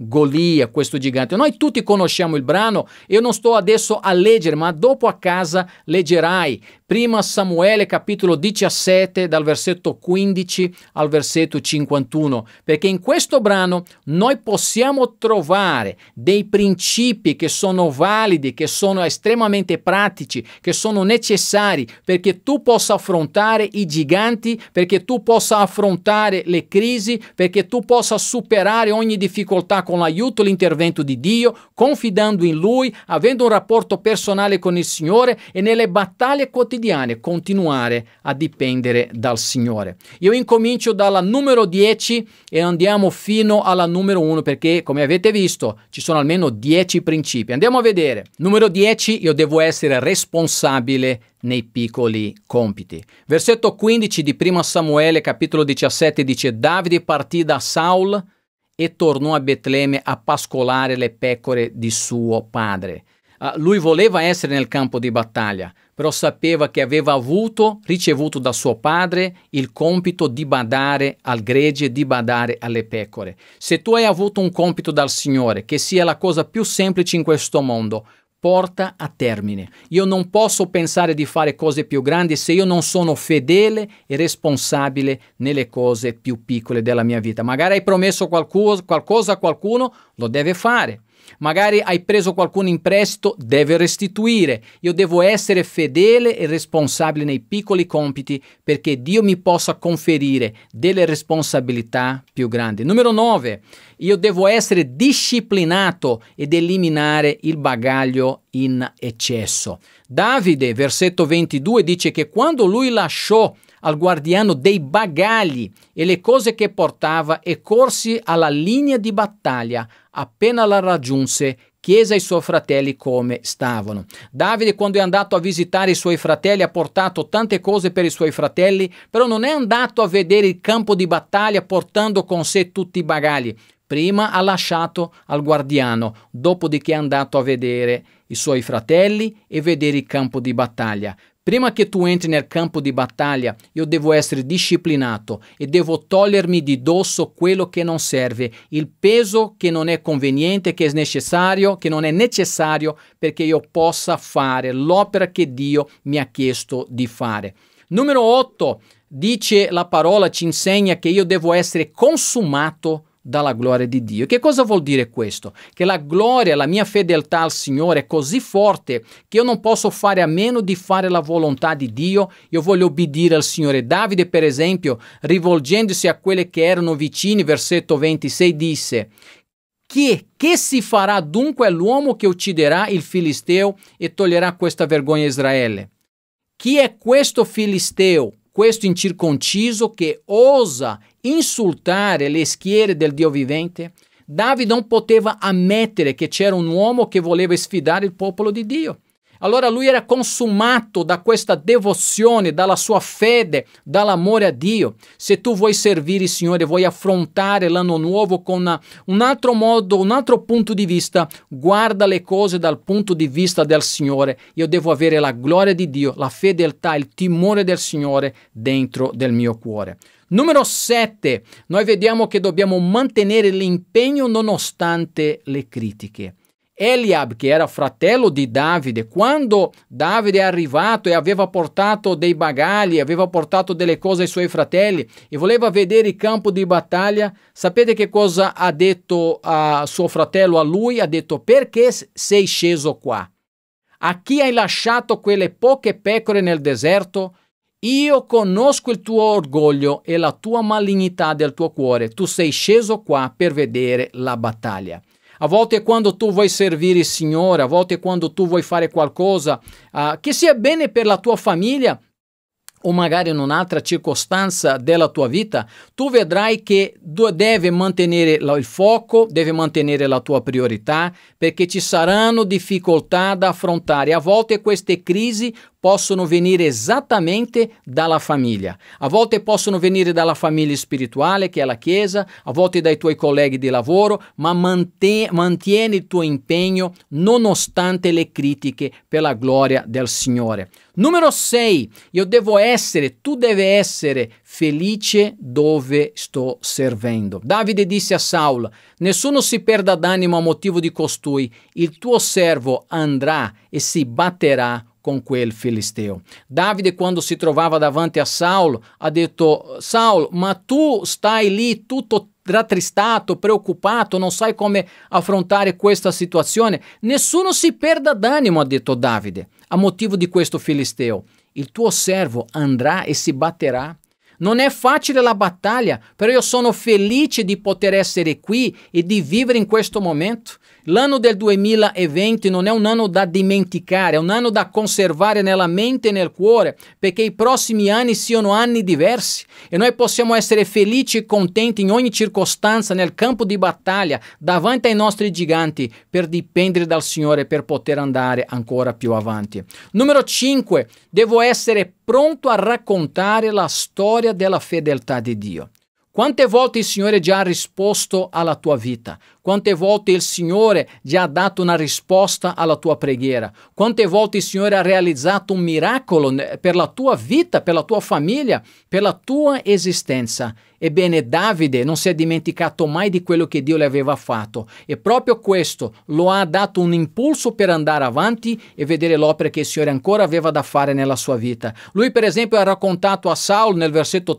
Speaker 7: Golia, questo gigante. Noi tutti conosciamo il brano, io non sto adesso a leggere, ma dopo a casa leggerai. Prima Samuele capitolo 17 dal versetto 15 al versetto 51, perché in questo brano noi possiamo trovare dei principi che sono validi, che sono estremamente pratici, che sono necessari perché tu possa affrontare i giganti, perché tu possa affrontare le crisi, perché tu possa superare ogni difficoltà con l'aiuto e l'intervento di Dio, confidando in Lui, avendo un rapporto personale con il Signore e nelle battaglie quotidiane continuare a dipendere dal Signore. Io incomincio dalla numero 10 e andiamo fino alla numero 1 perché, come avete visto, ci sono almeno 10 principi. Andiamo a vedere. Numero 10, io devo essere responsabile nei piccoli compiti. Versetto 15 di 1 Samuele capitolo 17 dice: Davide partì da Saul e tornò a Betlemme a pascolare le pecore di suo padre. Lui voleva essere nel campo di battaglia, però sapeva che aveva ricevuto da suo padre il compito di badare al gregge, di badare alle pecore. Se tu hai avuto un compito dal Signore, che sia la cosa più semplice in questo mondo, porta a termine. Io non posso pensare di fare cose più grandi se io non sono fedele e responsabile nelle cose più piccole della mia vita. Magari hai promesso qualcosa a qualcuno, lo deve fare. Magari hai preso qualcuno in prestito, deve restituire. Io devo essere fedele e responsabile nei piccoli compiti perché Dio mi possa conferire delle responsabilità più grandi. Numero 9, io devo essere disciplinato ed eliminare il bagaglio in eccesso. Davide, versetto 22, dice che quando lui lasciò al guardiano dei bagagli e le cose che portava e corsi alla linea di battaglia, appena la raggiunse, chiese ai suoi fratelli come stavano. Davide, quando è andato a visitare i suoi fratelli, ha portato tante cose per i suoi fratelli, però non è andato a vedere il campo di battaglia portando con sé tutti i bagagli. Prima ha lasciato al guardiano, dopodiché è andato a vedere i suoi fratelli e vedere il campo di battaglia. Prima che tu entri nel campo di battaglia, io devo essere disciplinato e devo togliermi di dosso quello che non serve, il peso che non è conveniente, che non è necessario perché io possa fare l'opera che Dio mi ha chiesto di fare. Numero 8, dice la parola, ci insegna che io devo essere consumato dalla gloria di Dio. Che cosa vuol dire questo? Che la gloria, la mia fedeltà al Signore è così forte che io non posso fare a meno di fare la volontà di Dio. Io voglio obbedire al Signore. Davide, per esempio, rivolgendosi a quelli che erano vicini, versetto 26, disse: che si farà dunque all'uomo che ucciderà il Filisteo e toglierà questa vergogna a Israele? Chi è questo Filisteo, questo incirconciso che osa insultare le schiere del Dio vivente? Davide non poteva ammettere che c'era un uomo che voleva sfidare il popolo di Dio. Allora lui era consumato da questa devozione, dalla sua fede, dall'amore a Dio. Se tu vuoi servire il Signore, vuoi affrontare l'anno nuovo con un altro modo, un altro punto di vista, guarda le cose dal punto di vista del Signore. Io devo avere la gloria di Dio, la fedeltà, il timore del Signore dentro del mio cuore. Numero 7, noi vediamo che dobbiamo mantenere l'impegno nonostante le critiche. Eliab, che era fratello di Davide, quando Davide è arrivato e aveva portato dei bagagli, aveva portato delle cose ai suoi fratelli e voleva vedere il campo di battaglia, sapete che cosa ha detto a suo fratello, a lui? Ha detto: perché sei sceso qua? A chi hai lasciato quelle poche pecore nel deserto? Io conosco il tuo orgoglio e la tua malignità del tuo cuore. Tu sei sceso qua per vedere la battaglia. A volte quando tu vuoi servire il Signore, a volte quando tu vuoi fare qualcosa che sia bene per la tua famiglia o magari in un'altra circostanza della tua vita, tu vedrai che devi mantenere il fuoco, devi mantenere la tua priorità, perché ci saranno difficoltà da affrontare. A volte queste crisi possono venire esattamente dalla famiglia. A volte possono venire dalla famiglia spirituale, che è la Chiesa, a volte dai tuoi colleghi di lavoro, ma mantieni il tuo impegno nonostante le critiche per la gloria del Signore. Numero 6, tu devi essere felice dove sto servendo. Davide disse a Saul: nessuno si perda d'animo a motivo di costui, il tuo servo andrà e si batterà con quel filisteo. Davide, quando si trovava davanti a Saul, ha detto: Saul, ma tu stai lì tutto rattristato, preoccupato, non sai come affrontare questa situazione. Nessuno si perda d'animo, ha detto Davide, a motivo di questo filisteo. Il tuo servo andrà e si batterà. Non è facile la battaglia, però io sono felice di poter essere qui e di vivere in questo momento. L'anno del 2020 non è un anno da dimenticare, è un anno da conservare nella mente e nel cuore, perché i prossimi anni siano anni diversi e noi possiamo essere felici e contenti in ogni circostanza nel campo di battaglia, davanti ai nostri giganti, per dipendere dal Signore per poter andare ancora più avanti. Numero 5, devo essere pronto a raccontare la storia della fedeltà di Dio. Quante volte il Signore già ha risposto alla tua vita? Quante volte il Signore già ha dato una risposta alla tua preghiera? Quante volte il Signore ha realizzato un miracolo per la tua vita, per la tua famiglia, per la tua esistenza? Ebbene, Davide non si è dimenticato mai di quello che Dio le aveva fatto e proprio questo lo ha dato un impulso per andare avanti e vedere l'opera che il Signore ancora aveva da fare nella sua vita. Lui, per esempio, ha raccontato a Saul nel versetto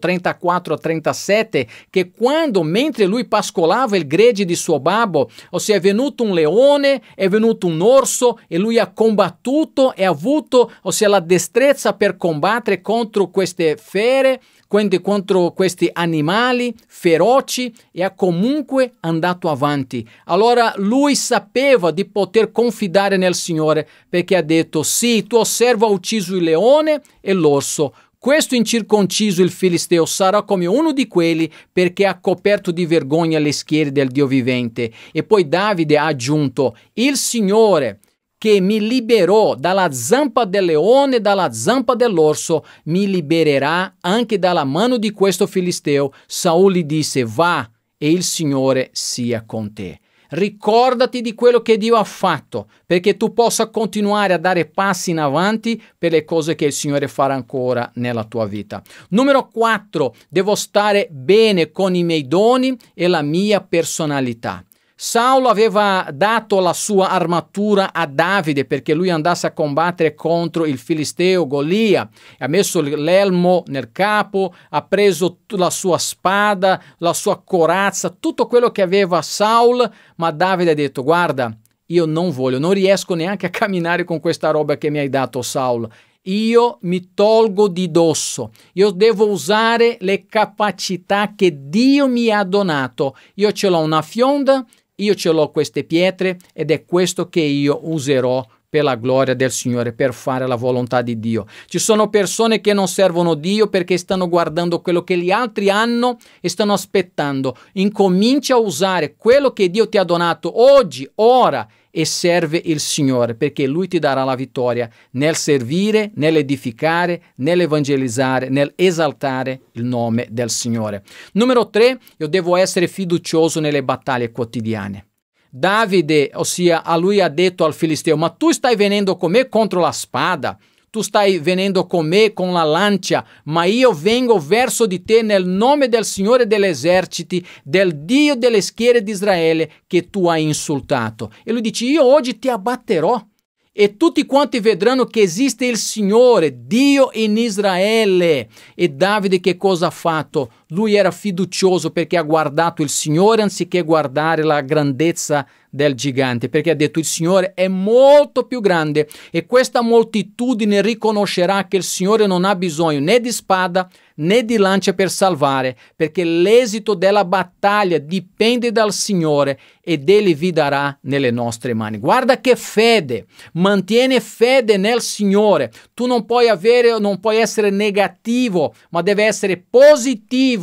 Speaker 7: 34-37 che mentre lui pascolava il gregge di suo babbo, ossia è venuto un leone, è venuto un orso e lui ha combattuto e ha avuto, ossia la destrezza per combattere contro queste fere, contro questi animali feroci, e ha comunque andato avanti. Allora lui sapeva di poter confidare nel Signore, perché ha detto: sì, tuo servo ha ucciso il leone e l'orso. Questo incirconciso, il filisteo, sarà come uno di quelli, perché ha coperto di vergogna le schiere del Dio vivente. E poi Davide ha aggiunto: il Signore che mi liberò dalla zampa del leone e dalla zampa dell'orso, mi libererà anche dalla mano di questo filisteo. Saul gli disse: va e il Signore sia con te. Ricordati di quello che Dio ha fatto, perché tu possa continuare a dare passi in avanti per le cose che il Signore farà ancora nella tua vita. Numero 4, devo stare bene con i miei doni e la mia personalità. Saulo aveva dato la sua armatura a Davide perché lui andasse a combattere contro il filisteo Golia. Ha messo l'elmo nel capo, ha preso la sua spada, la sua corazza, tutto quello che aveva Saul, ma Davide ha detto: guarda, io non riesco neanche a camminare con questa roba che mi hai dato, Saul. Io mi tolgo di dosso, io devo usare le capacità che Dio mi ha donato. Io ce l'ho una fionda, io ce l'ho queste pietre ed è questo che io userò per la gloria del Signore, per fare la volontà di Dio. Ci sono persone che non servono Dio perché stanno guardando quello che gli altri hanno e stanno aspettando. Incomincia a usare quello che Dio ti ha donato oggi, ora, e serve il Signore, perché Lui ti darà la vittoria nel servire, nell'edificare, nell'evangelizzare, nell'esaltare il nome del Signore. Numero 3, io devo essere fiducioso nelle battaglie quotidiane. Davide, ossia, a lui ha detto al filisteo: ma tu stai venendo con me contro la spada, tu stai venendo con me con la lancia, ma io vengo verso di te nel nome del Signore degli eserciti, del Dio delle schiere di Israele che tu hai insultato. E lui dice: io oggi ti abbatterò e tutti quanti vedranno che esiste il Signore, Dio in Israele. E Davide che cosa ha fatto? Lui era fiducioso perché ha guardato il Signore anziché guardare la grandezza del gigante, perché ha detto: il Signore è molto più grande, e questa moltitudine riconoscerà che il Signore non ha bisogno né di spada né di lancia per salvare, perché l'esito della battaglia dipende dal Signore ed Egli vi darà nelle nostre mani. Guarda che fede, mantieni fede nel Signore. Tu non puoi essere negativo, ma deve essere positivo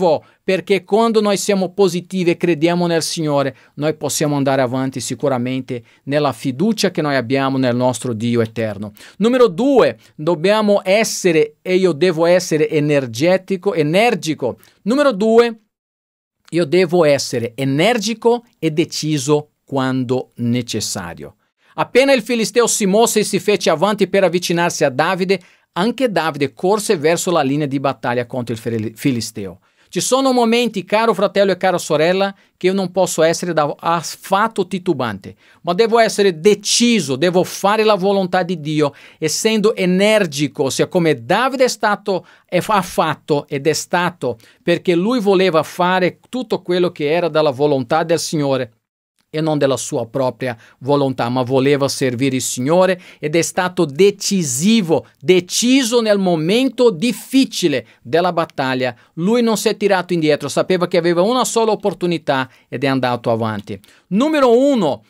Speaker 7: positivo, perché quando noi siamo positivi e crediamo nel Signore, noi possiamo andare avanti sicuramente nella fiducia che noi abbiamo nel nostro Dio eterno. Numero 2, dobbiamo essere, e io devo essere energico. Numero 2, io devo essere energico e deciso quando necessario. Appena il Filisteo si mosse e si fece avanti per avvicinarsi a Davide, anche Davide corse verso la linea di battaglia contro il Filisteo. Ci sono momenti, caro fratello e cara sorella, che io non posso essere affatto titubante, ma devo essere deciso, devo fare la volontà di Dio, essendo energico, sia come Davide ha fatto ed è stato, perché lui voleva fare tutto quello che era dalla volontà del Signore e non della sua propria volontà, ma voleva servire il Signore ed è stato deciso nel momento difficile della battaglia. Lui non si è tirato indietro, sapeva che aveva una sola opportunità ed è andato avanti. Numero 1,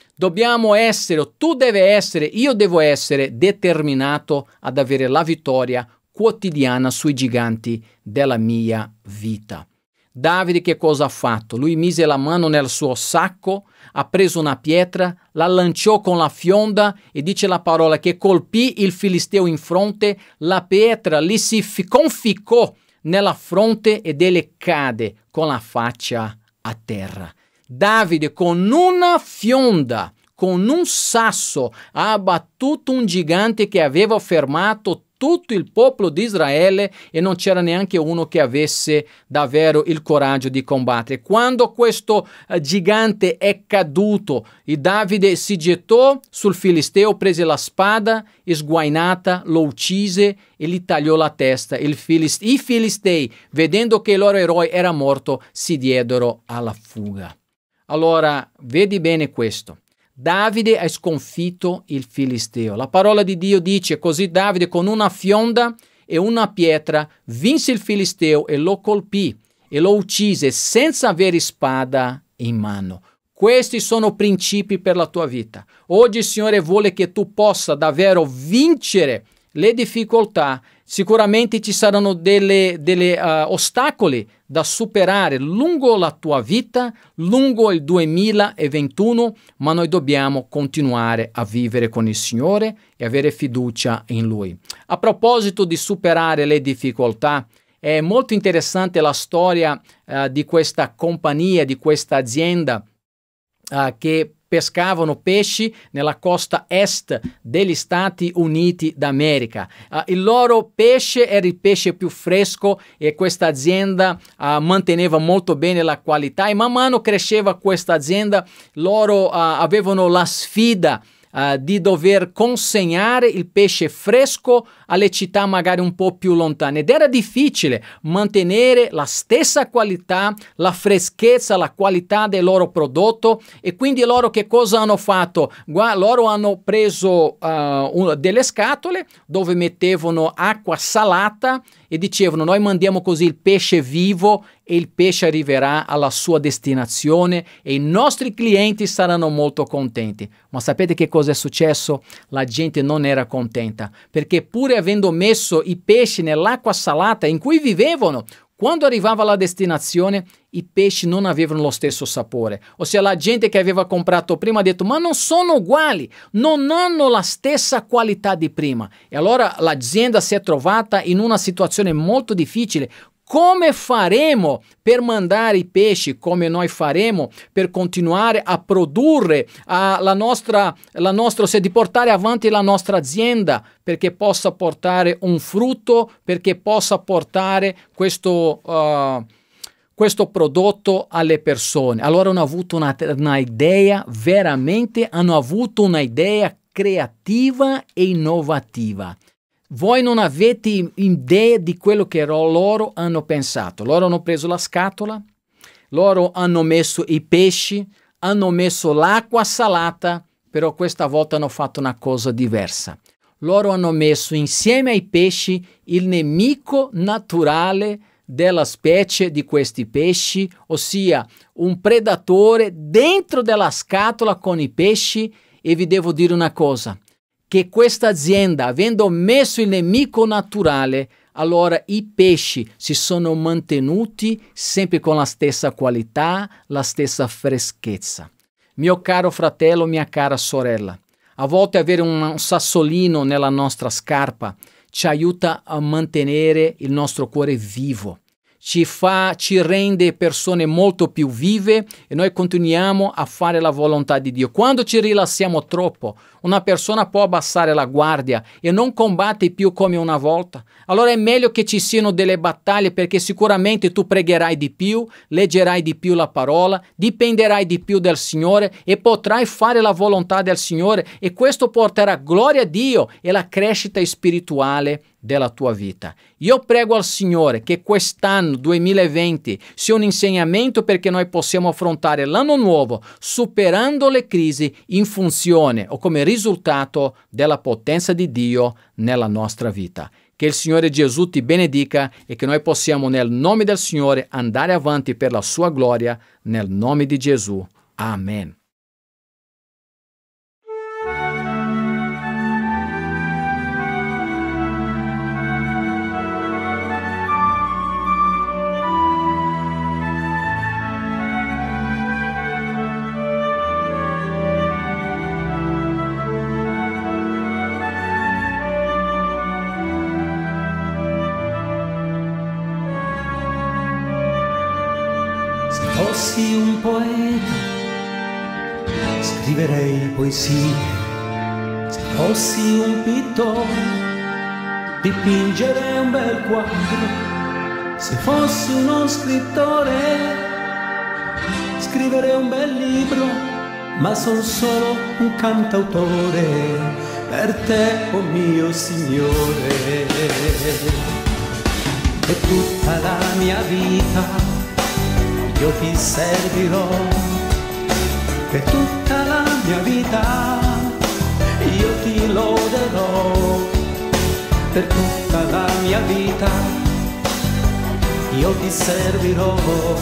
Speaker 7: tu devi essere, io devo essere determinato ad avere la vittoria quotidiana sui giganti della mia vita. Davide che cosa ha fatto? Lui mise la mano nel suo sacco, ha preso una pietra, la lanciò con la fionda e dice la parola che colpì il Filisteo in fronte, la pietra gli si conficcò nella fronte ed egli cade con la faccia a terra. Davide con una fionda, con un sasso, ha abbattuto un gigante che aveva fermato tutto il popolo di Israele e non c'era neanche uno che avesse davvero il coraggio di combattere. Quando questo gigante è caduto, Davide si gettò sul Filisteo, prese la spada sguainata, lo uccise e gli tagliò la testa. I Filistei, vedendo che il loro eroe era morto, si diedero alla fuga. Allora, vedi bene questo. Davide ha sconfitto il Filisteo. La parola di Dio dice: così Davide con una fionda e una pietra vinse il Filisteo e lo colpì e lo uccise senza avere spada in mano. Questi sono principi per la tua vita. Oggi il Signore vuole che tu possa davvero vincere le difficoltà. Sicuramente ci saranno delle ostacoli da superare lungo la tua vita, lungo il 2021, ma noi dobbiamo continuare a vivere con il Signore e avere fiducia in Lui. A proposito di superare le difficoltà, è molto interessante la storia di questa compagnia, di questa azienda che pescavano pesci nella costa est degli Stati Uniti d'America. Il loro pesce era il pesce più fresco e questa azienda manteneva molto bene la qualità e man mano cresceva questa azienda, loro avevano la sfida di dover consegnare il pesce fresco alle città magari un po' più lontane ed era difficile mantenere la stessa qualità, la freschezza, la qualità del loro prodotto e quindi loro che cosa hanno fatto? Loro hanno preso delle scatole dove mettevano acqua salata e dicevano: noi mandiamo così il pesce vivo e il pesce arriverà alla sua destinazione e i nostri clienti saranno molto contenti. Ma sapete che cosa è successo? La gente non era contenta, perché pur avendo messo i pesci nell'acqua salata in cui vivevano, quando arrivava alla destinazione i pesci non avevano lo stesso sapore. Ossia la gente che aveva comprato prima ha detto: ma non sono uguali, non hanno la stessa qualità di prima. E allora l'azienda si è trovata in una situazione molto difficile. Come faremo per mandare i pesci? Come noi faremo per continuare a produrre di portare avanti la nostra azienda perché possa portare un frutto, perché possa portare questo prodotto alle persone? Allora hanno avuto una idea, veramente hanno avuto una idea creativa e innovativa. Voi non avete idea di quello che loro hanno pensato. Loro hanno preso la scatola, loro hanno messo i pesci, hanno messo l'acqua salata, però questa volta hanno fatto una cosa diversa. Loro hanno messo insieme ai pesci il nemico naturale della specie di questi pesci, ossia un predatore dentro della scatola con i pesci. E vi devo dire una cosa, che questa azienda, avendo messo il nemico naturale, allora i pesci si sono mantenuti sempre con la stessa qualità, la stessa freschezza. Mio caro fratello, mia cara sorella, a volte avere un sassolino nella nostra scarpa ci aiuta a mantenere il nostro cuore vivo, ci rende persone molto più vive e noi continuiamo a fare la volontà di Dio. Quando ci rilassiamo troppo, una persona può abbassare la guardia e non combatte più come una volta. Allora è meglio che ci siano delle battaglie, perché sicuramente tu pregherai di più, leggerai di più la parola, dipenderai di più del Signore e potrai fare la volontà del Signore, e questo porterà gloria a Dio e la crescita spirituale della tua vita. Io prego al Signore che quest'anno 2020 sia un insegnamento perché noi possiamo affrontare l'anno nuovo superando le crisi in funzione o come risultato della potenza di Dio nella nostra vita. Che il Signore Gesù ti benedica e che noi possiamo nel nome del Signore andare avanti per la sua gloria, nel nome di Gesù. Amen.
Speaker 1: Fossi un poeta, scriverei poesie. Se fossi un pittore, dipingerei un bel quadro. Se fossi uno scrittore, scriverei un bel libro. Ma son solo un cantautore per te, oh mio Signore. E tutta la mia vita io ti servirò, per tutta la mia vita io ti loderò, per tutta la mia vita io ti servirò.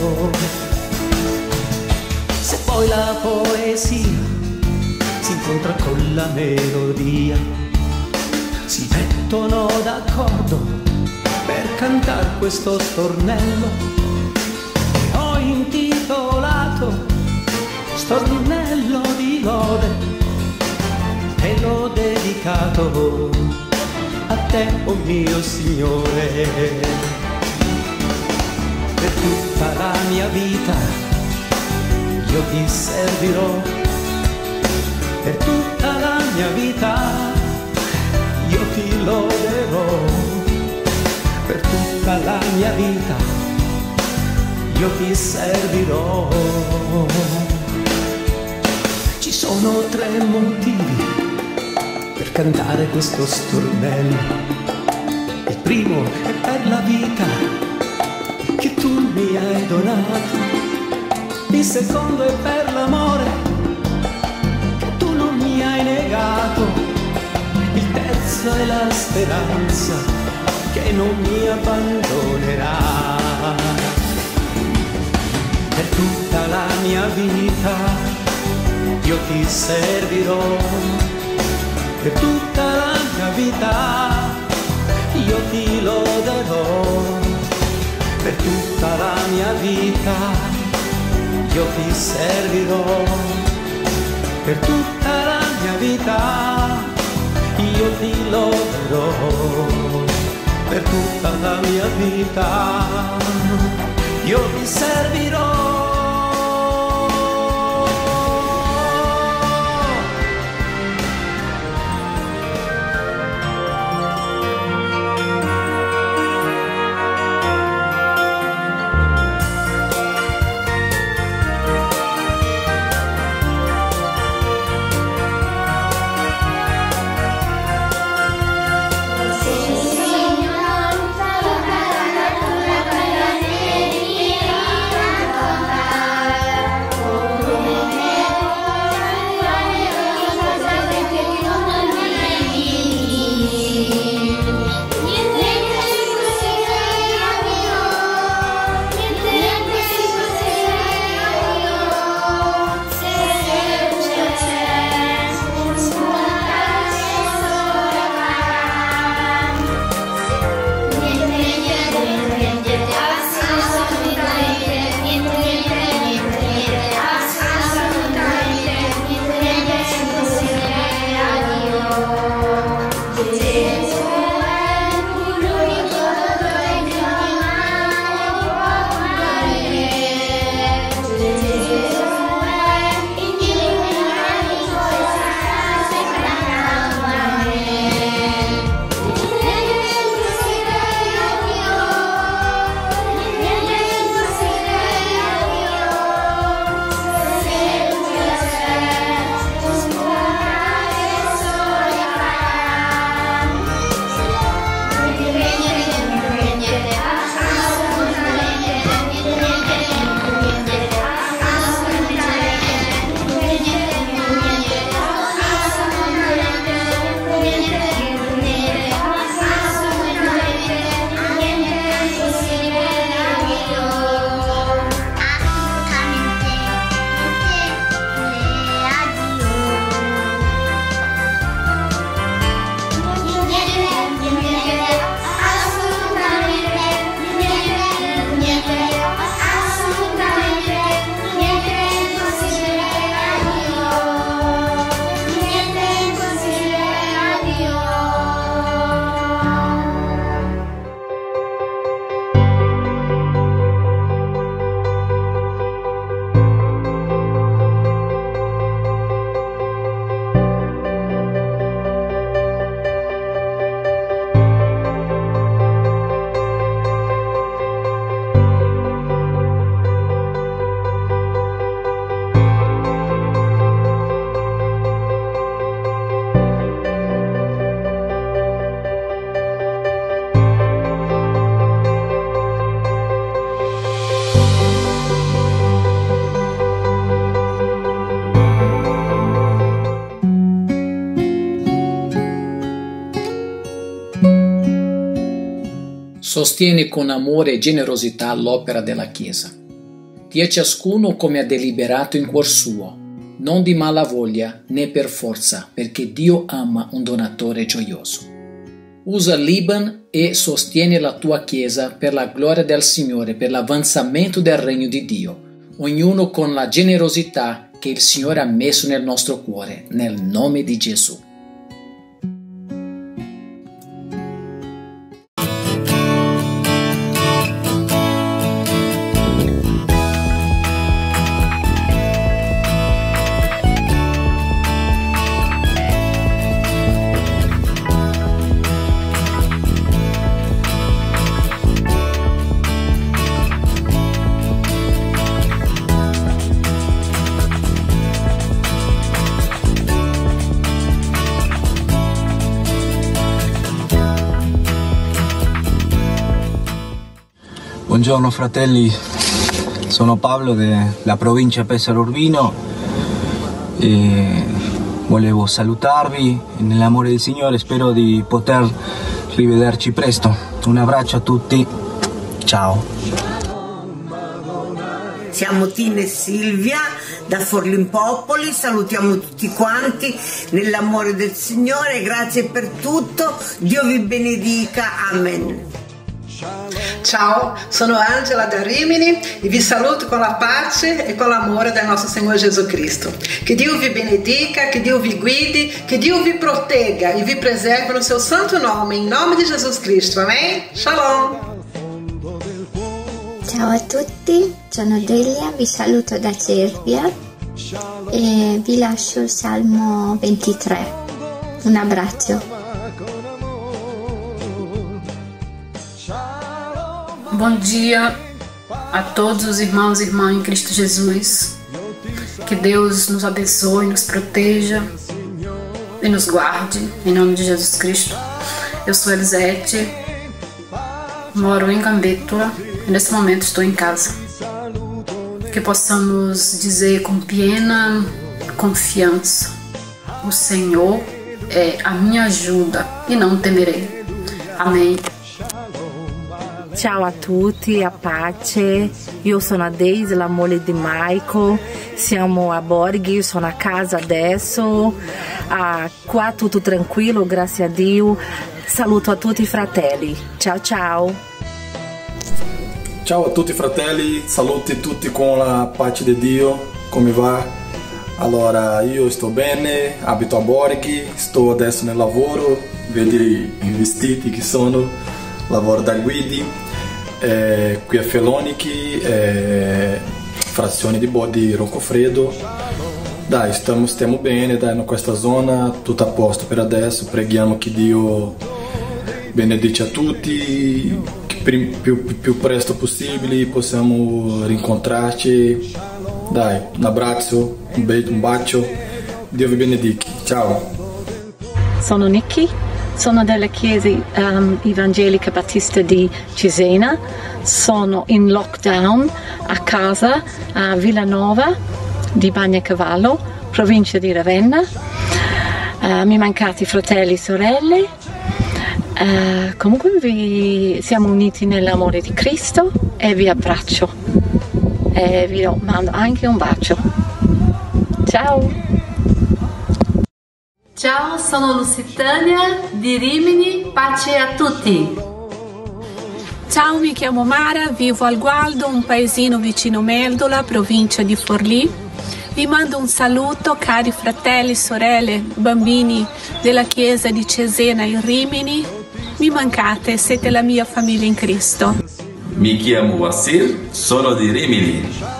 Speaker 1: Se poi la poesia si incontra con la melodia, si mettono d'accordo per cantare questo stornello intitolato Stornello di lode, e l'ho dedicato a te, oh mio Signore. Per tutta la mia vita io ti servirò, per tutta la mia vita io ti loderò, per tutta la mia vita io ti servirò. Ci sono 3 motivi per cantare questo stornello. Il primo è per la vita che tu mi hai donato, il secondo è per l'amore che tu non mi hai negato, il terzo è la speranza che non mi abbandonerà. Per tutta la mia vita io ti servirò, per tutta la mia vita io ti loderò, per tutta la mia vita io ti servirò, per tutta la mia vita io ti loderò, per tutta la mia vita io ti servirò.
Speaker 11: Signor,
Speaker 7: sostiene con amore e generosità l'opera della Chiesa. Dia ciascuno come ha deliberato in cuor suo, non di mala voglia né per forza, perché Dio ama un donatore gioioso. Usa l'Iban e sostiene la tua Chiesa per la gloria del Signore, per l'avanzamento del regno di Dio, ognuno con la generosità che il Signore ha messo nel nostro cuore, nel nome di Gesù.
Speaker 12: Buongiorno fratelli, sono Paolo della provincia Pesaro Urbino e volevo salutarvi nell'amore del Signore, spero di poter rivederci presto. Un abbraccio a tutti, ciao.
Speaker 13: Siamo Tina e Silvia da Forlimpopoli, salutiamo tutti quanti nell'amore del Signore, grazie per tutto, Dio vi benedica, amen.
Speaker 6: Ciao, sono Angela da Rimini e vi saluto con la pace e con l'amore del nostro Signore Gesù Cristo. Che Dio vi benedica, che Dio vi guidi, che Dio vi protegga e vi preserve no seu santo nome, em nome di Gesù Cristo. Amém? Shalom!
Speaker 14: Ciao a tutti, sono Delia, vi saluto da Cervia e vi lascio il Salmo 23. Un abbraccio.
Speaker 15: Bom dia a todos os irmãos e irmãs em Cristo Jesus. Que Deus nos abençoe, nos proteja e nos guarde, em nome de Jesus Cristo. Eu sou Elisete, moro em Gambetola e nesse momento estou em casa. Que possamos dizer com plena confiança: o Senhor é a minha ajuda e não temerei. Amém.
Speaker 16: Ciao a tutti, a pace, io sono a Daisy, la moglie di Michael, siamo a Borghi, sono a casa adesso, qua tutto tranquillo, grazie a Dio, saluto a tutti i fratelli, ciao ciao.
Speaker 17: Ciao a tutti fratelli, saluti tutti con la pace di Dio, come va? Allora, io sto bene, abito a Borghi, sto adesso nel lavoro, vedi i vestiti che sono, lavoro da guidi. Qui a Felonichi, frazione di Roccofredo. Dai, stiamo bene, dai, in questa zona, tutto a posto per adesso. Preghiamo che Dio benedica a tutti, che più presto possibile possiamo rincontrarci. Dai, un abbraccio, un bacio, Dio vi benedica. Ciao.
Speaker 18: Sono Nicky. Sono della Chiesa Evangelica Battista di Cesena, sono in lockdown a casa a Villanova di Bagnacavallo, provincia di Ravenna. Mi mancate fratelli e sorelle, comunque siamo uniti nell'amore di Cristo e vi abbraccio e vi mando anche un bacio. Ciao!
Speaker 19: Ciao, sono Lusitania di Rimini, pace a tutti.
Speaker 20: Ciao, mi chiamo Mara, vivo al Gualdo, un paesino vicino Meldola, provincia di Forlì. Vi mando un saluto, cari fratelli, sorelle, bambini della Chiesa di Cesena in Rimini. Mi mancate, siete la mia famiglia in Cristo.
Speaker 21: Mi chiamo Wasir, sono di Rimini.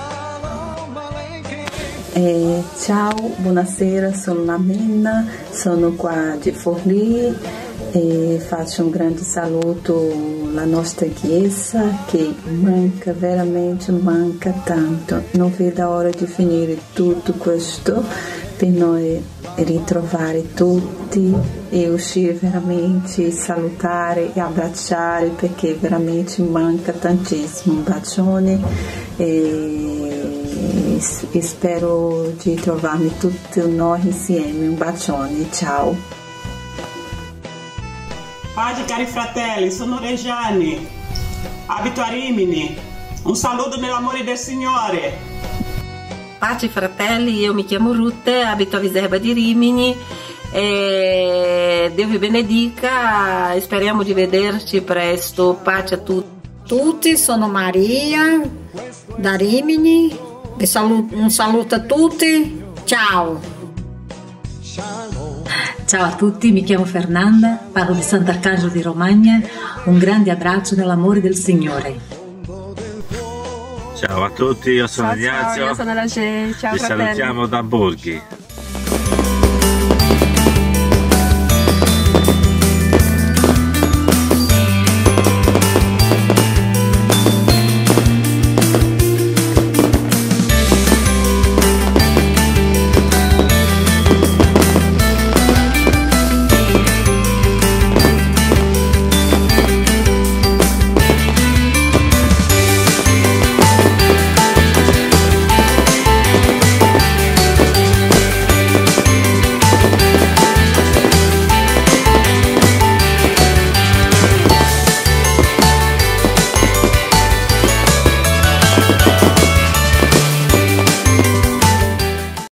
Speaker 22: Ciao, buonasera, sono Namenna, sono qua di Forlì e faccio un grande saluto alla nostra chiesa che manca, veramente manca tanto. Non vedo l'ora di finire tutto questo per noi ritrovare tutti e uscire veramente, salutare e abbracciare perché veramente manca tantissimo. Un bacione e spero di trovarmi tutti noi insieme. Un bacione, ciao.
Speaker 23: Pace cari fratelli, sono Regiane,
Speaker 2: abito a Rimini. Un saluto nell'amore del Signore.
Speaker 3: Pace fratelli, io mi chiamo Ruth, abito a Viserba di Rimini e Dio vi benedica e speriamo di vederci presto. Pace a tutti.
Speaker 23: Sono Maria da Rimini, un saluto a tutti, ciao.
Speaker 24: Ciao a tutti, mi chiamo Fernanda, parlo di Sant'Arcangelo di Romagna, un grande abbraccio nell'amore del Signore.
Speaker 25: Ciao a tutti, io sono Ignazio,
Speaker 26: ciao, io sono la G, ciao
Speaker 25: vi
Speaker 26: fratelli.
Speaker 25: salutiamo da Borghi.